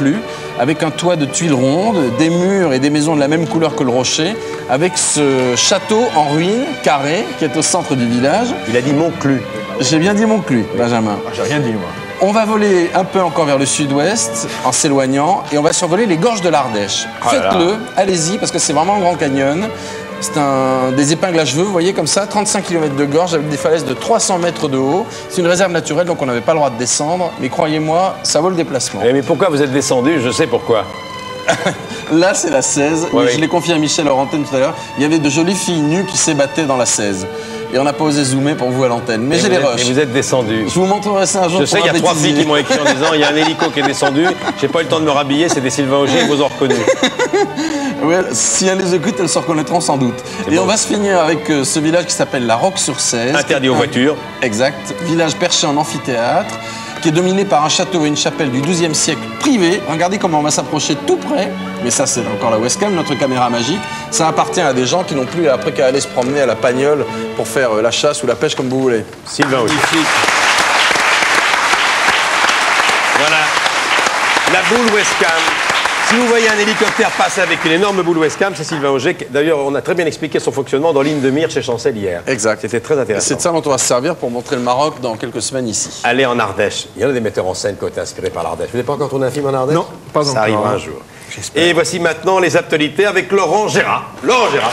Speaker 20: avec un toit de tuiles rondes, des murs et des maisons de la même couleur que le rocher, avec ce château en ruine, carré, qui est au centre du village.
Speaker 10: Il a dit Montclus.
Speaker 20: J'ai bien dit Montclus, Benjamin.
Speaker 19: J'ai rien dit, moi.
Speaker 20: On va voler un peu encore vers le sud-ouest en s'éloignant et on va survoler les gorges de l'Ardèche. Faites-le, allez-y, parce que c'est vraiment un grand canyon. C'est des épingles à cheveux, vous voyez, comme ça, 35 km de gorge avec des falaises de 300 mètres de haut. C'est une réserve naturelle, donc on n'avait pas le droit de descendre. Mais croyez-moi, ça vaut le déplacement.
Speaker 10: Mais pourquoi vous êtes descendu? Je sais pourquoi.
Speaker 20: Là, c'est la 16.
Speaker 10: Ouais,
Speaker 20: je l'ai confié à Michel hors antenne tout à l'heure. Il y avait de jolies filles nues qui s'ébattaient dans la 16. Et on n'a pas osé zoomer pour vous à l'antenne. Mais j'ai les rushs.
Speaker 10: Et vous êtes descendu.
Speaker 20: Je vous montrerai ça un jour.
Speaker 10: Je sais qu'il y a 3 filles qui m'ont écrit en disant il y a un hélico qui est descendu, j'ai pas eu le temps de me rhabiller, c'est des Sylvain Auger, ils vous ont reconnu.
Speaker 20: Oui, si elles les écoutent, elles se reconnaîtront sans doute. Et on va se finir avec ce village qui s'appelle la Roque-sur-Cèze.
Speaker 10: Interdit aux voitures.
Speaker 20: Exact. Village perché en amphithéâtre, qui est dominé par un château et une chapelle du XIIe siècle privé. Regardez comment on va s'approcher tout près. Mais ça, c'est encore la webcam, notre caméra magique. Ça appartient à des gens qui n'ont plus après qu'à aller se promener à la Pagnole pour faire la chasse ou la pêche comme vous voulez.
Speaker 10: Sylvain Auger. Voilà. La boule webcam. Si vous voyez un hélicoptère passer avec une énorme boule webcam, c'est Sylvain Auger. D'ailleurs, on a très bien expliqué son fonctionnement dans Ligne de mire chez Chancel hier.
Speaker 20: Exact.
Speaker 10: C'était très intéressant.
Speaker 20: C'est de ça dont on va se servir pour montrer le Maroc dans quelques semaines ici.
Speaker 10: Allez en Ardèche. Il y en a des metteurs en scène qui ont été inspirés par l'Ardèche. Vous n'avez pas encore tourné un film en Ardèche?
Speaker 12: Non, pas encore.
Speaker 10: Ça arrivera un jour. Et voici maintenant les actualités avec Laurent Gérard. Laurent Gérard.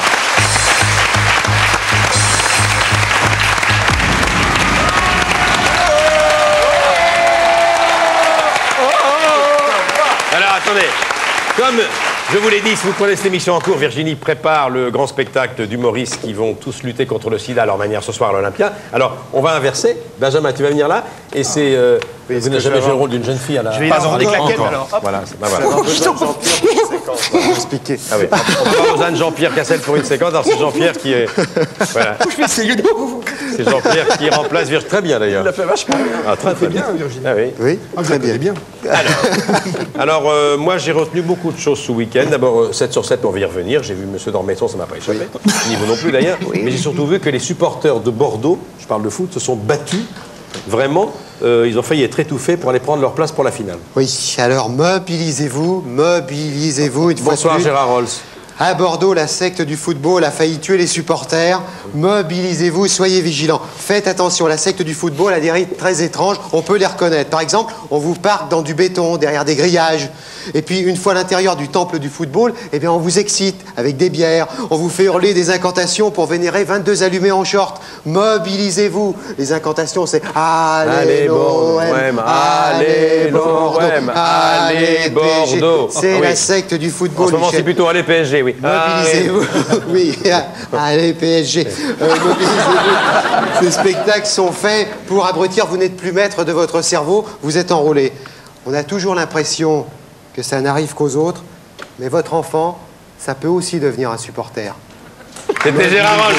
Speaker 10: Alors attendez, comme je vous l'ai dit, si vous prenez cette émission en cours, Virginie prépare le grand spectacle d'humoristes qui vont tous lutter contre le sida à leur manière ce soir à l'Olympia. Alors, on va inverser. Benjamin, tu vas venir là. Et c'est... vous n'avez jamais joué le rôle d'une jeune fille à la...
Speaker 19: Je vais pas en claquettes, alors. Hop.
Speaker 10: Voilà, voilà. Expliquer. Ah oui. On besoin de Jean-Pierre Cassel pour une séquence. Alors, c'est Jean-Pierre qui est... Voilà. C'est Jean-Pierre qui remplace Virginie. Très bien, d'ailleurs.
Speaker 20: Il a fait vachement bien.
Speaker 10: Ah, très bien,
Speaker 12: Virginie.
Speaker 10: Ah oui.
Speaker 6: Oui,
Speaker 12: très bien.
Speaker 10: Alors moi, j'ai retenu beaucoup de choses ce week-end. D'abord, 7 sur 7, on va y revenir. J'ai vu M. Dormesson, ça m'a pas échappé. Ni vous non plus, d'ailleurs. Mais j'ai surtout vu que les supporters de Bordeaux, je parle de foot, se sont battus. Vraiment, ils ont failli être étouffés pour aller prendre leur place pour la finale.
Speaker 2: Oui, alors mobilisez-vous une fois de
Speaker 10: Bonsoir
Speaker 2: plus.
Speaker 10: Gérard Rolls.
Speaker 2: À Bordeaux, la secte du football a failli tuer les supporters. Mobilisez-vous, soyez vigilants. Faites attention, la secte du football a des rites très étranges, on peut les reconnaître. Par exemple, on vous parque dans du béton, derrière des grillages. Et puis, une fois à l'intérieur du temple du football, eh bien, on vous excite avec des bières. On vous fait hurler des incantations pour vénérer 22 allumés en short. Mobilisez-vous. Les incantations, c'est Allez l'OM, allez l'OM, allez Bordeaux. C'est la secte du football.
Speaker 10: En ce moment, c'est plutôt allez PSG, oui.
Speaker 2: Mobilisez-vous. Oui, allez PSG. Mobilisez-vous. Ces spectacles sont faits pour abrutir. Vous n'êtes plus maître de votre cerveau, vous êtes enrôlé. On a toujours l'impression que ça n'arrive qu'aux autres, mais votre enfant, ça peut aussi devenir un supporter.
Speaker 10: C'était Gérard Rolls.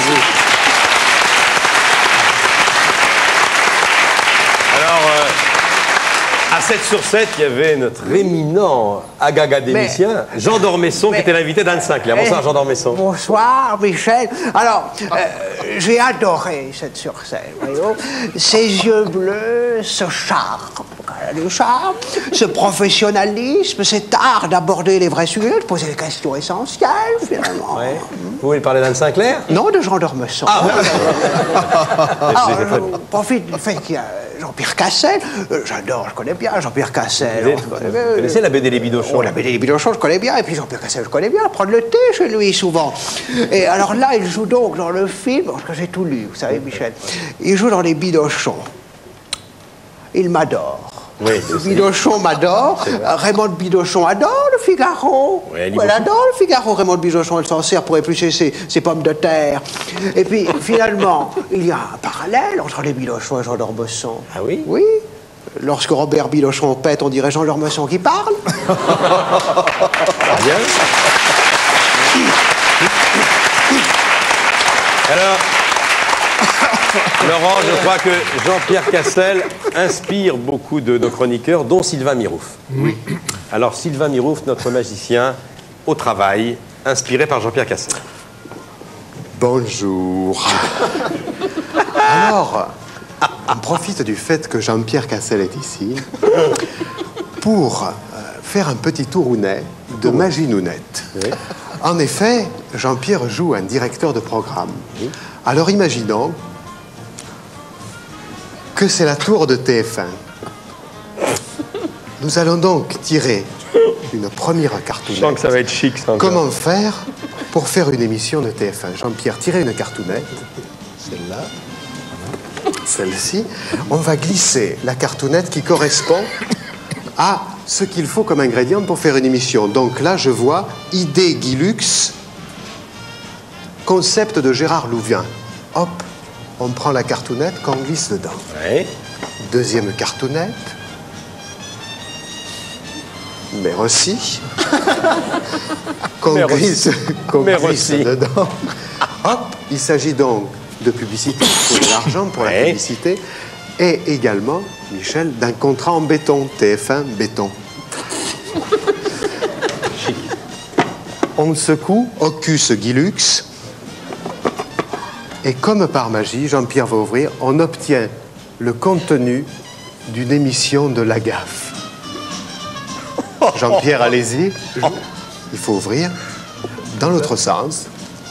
Speaker 10: Alors, à 7 sur 7, il y avait notre éminent académicien, Jean Dormesson, qui était l'invité d'Anne Sinclair. Bonsoir, Jean Dormesson.
Speaker 8: Bonsoir, Michel. Alors, j'ai adoré 7 sur 7, voyez-vous. Ses yeux bleus, ce charme, le charme, ce professionnalisme, cet art d'aborder les vrais sujets, de poser des questions essentielles, finalement.
Speaker 10: Ouais. Vous voulez parler d'Anne Sinclair?
Speaker 8: Non, de Jean Dormesson.
Speaker 10: Ah,
Speaker 8: je profite du fait qu'il y a Jean-Pierre Cassel. J'adore, je connais bien Jean-Pierre Cassel.
Speaker 10: Vous connaissez la BD Les Bidochons?
Speaker 8: Oh, la BD Les Bidochons, je connais bien. Et puis Jean-Pierre Cassel, je connais bien. Prendre le thé chez lui, souvent. Et alors là, il joue donc dans le film, parce que j'ai tout lu, vous savez, Michel. Il joue dans Les Bidochons. Il m'adore.
Speaker 10: Oui,
Speaker 8: Bidochon m'adore, Raymond Bidochon adore le Figaro.
Speaker 10: Oui,
Speaker 8: elle adore le Figaro, Raymond Bidochon, elle s'en sert pour éplucher ses pommes de terre. Et puis, finalement, il y a un parallèle entre les Bidochon et Jean Dormesson.
Speaker 10: Ah oui?
Speaker 8: Oui. Lorsque Robert Bidochon pète, on dirait Jean Dormesson qui parle.
Speaker 10: Bien. Alors, Laurent, je crois que Jean-Pierre Cassel inspire beaucoup de nos chroniqueurs, dont Sylvain Mirouf. Oui. Alors, Sylvain Mirouf, notre magicien, au travail, inspiré par Jean-Pierre Cassel.
Speaker 2: Bonjour. Alors, on profite du fait que Jean-Pierre Cassel est ici pour faire un petit tourounet de Maginounette. Oui. En effet, Jean-Pierre joue un directeur de programme. Oui. Alors imaginons que c'est la tour de TF1. Nous allons donc tirer une première cartounette.
Speaker 10: Je sens que ça va être chic, ça.
Speaker 2: Comment faire pour faire une émission de TF1? Jean-Pierre, tirez une cartounette. Celle-là. Celle-ci. On va glisser la cartounette qui correspond à ce qu'il faut comme ingrédient pour faire une émission. Donc là, je vois idée Guilux, concept de Gérard Louviens. Hop, on prend la cartounette qu'on glisse dedans.
Speaker 10: Ouais.
Speaker 2: Deuxième cartounette. Merci. Qu'on glisse dedans. Hop, il s'agit donc de publicité, pour de l'argent pour la publicité, et également, Michel, d'un contrat en béton, TF1 béton. On secoue, Ocus Guilux, et comme par magie, Jean-Pierre va ouvrir, on obtient le contenu d'une émission de La Gaffe. Jean-Pierre, allez-y. Il faut ouvrir dans l'autre sens.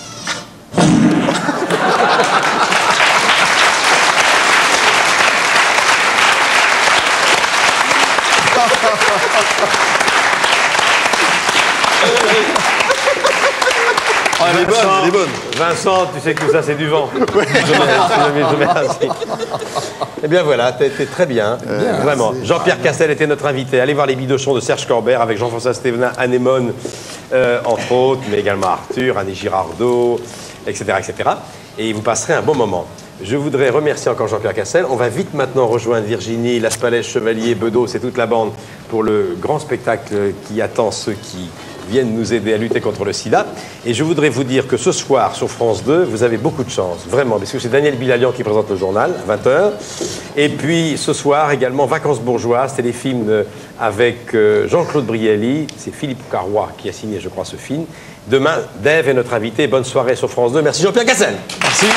Speaker 10: Oh, elle est bonne. Vincent, tu sais que tout ça, c'est du vent. Je remercie. Eh bien voilà, t'es très bien. Vraiment. Jean-Pierre Cassel était notre invité. Allez voir les Bidochons de Serge Corbert avec Jean-François Stévenin, Anémone, entre autres, mais également Arthur, Annie Girardot, etc., etc. Et vous passerez un bon moment. Je voudrais remercier encore Jean-Pierre Cassel. On va vite maintenant rejoindre Virginie, Las Palais, Chevalier, Bedos et toute la bande pour le grand spectacle qui attend ceux qui viennent nous aider à lutter contre le sida. Et je voudrais vous dire que ce soir, sur France 2, vous avez beaucoup de chance, vraiment, parce que c'est Daniel Bilalian qui présente le journal, à 20h. Et puis, ce soir, également, Vacances bourgeoises, téléfilm avec Jean-Claude Brialy. C'est Philippe Carrois qui a signé, je crois, ce film. Demain, Dave est notre invité. Bonne soirée sur France 2. Merci Jean-Pierre Cassel.
Speaker 20: Merci.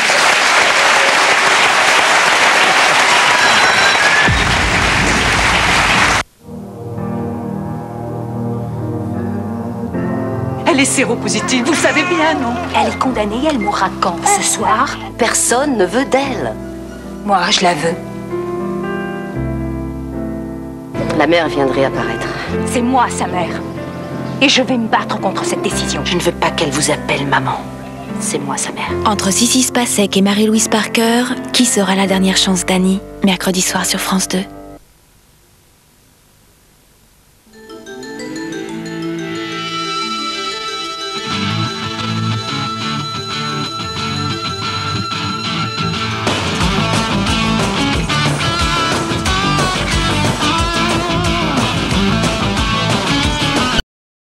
Speaker 15: Elle est séropositive, vous le savez bien, non?
Speaker 7: Elle est condamnée, elle mourra quand? Ce soir? Personne ne veut d'elle. Moi, je la veux. La mère vient de réapparaître. C'est moi, sa mère. Et je vais me battre contre cette décision. Je ne veux pas qu'elle vous appelle maman. C'est moi, sa mère.
Speaker 1: Entre Sissi Spacek et Marie-Louise Parker, qui sera la dernière chance d'Annie? Mercredi soir sur France 2.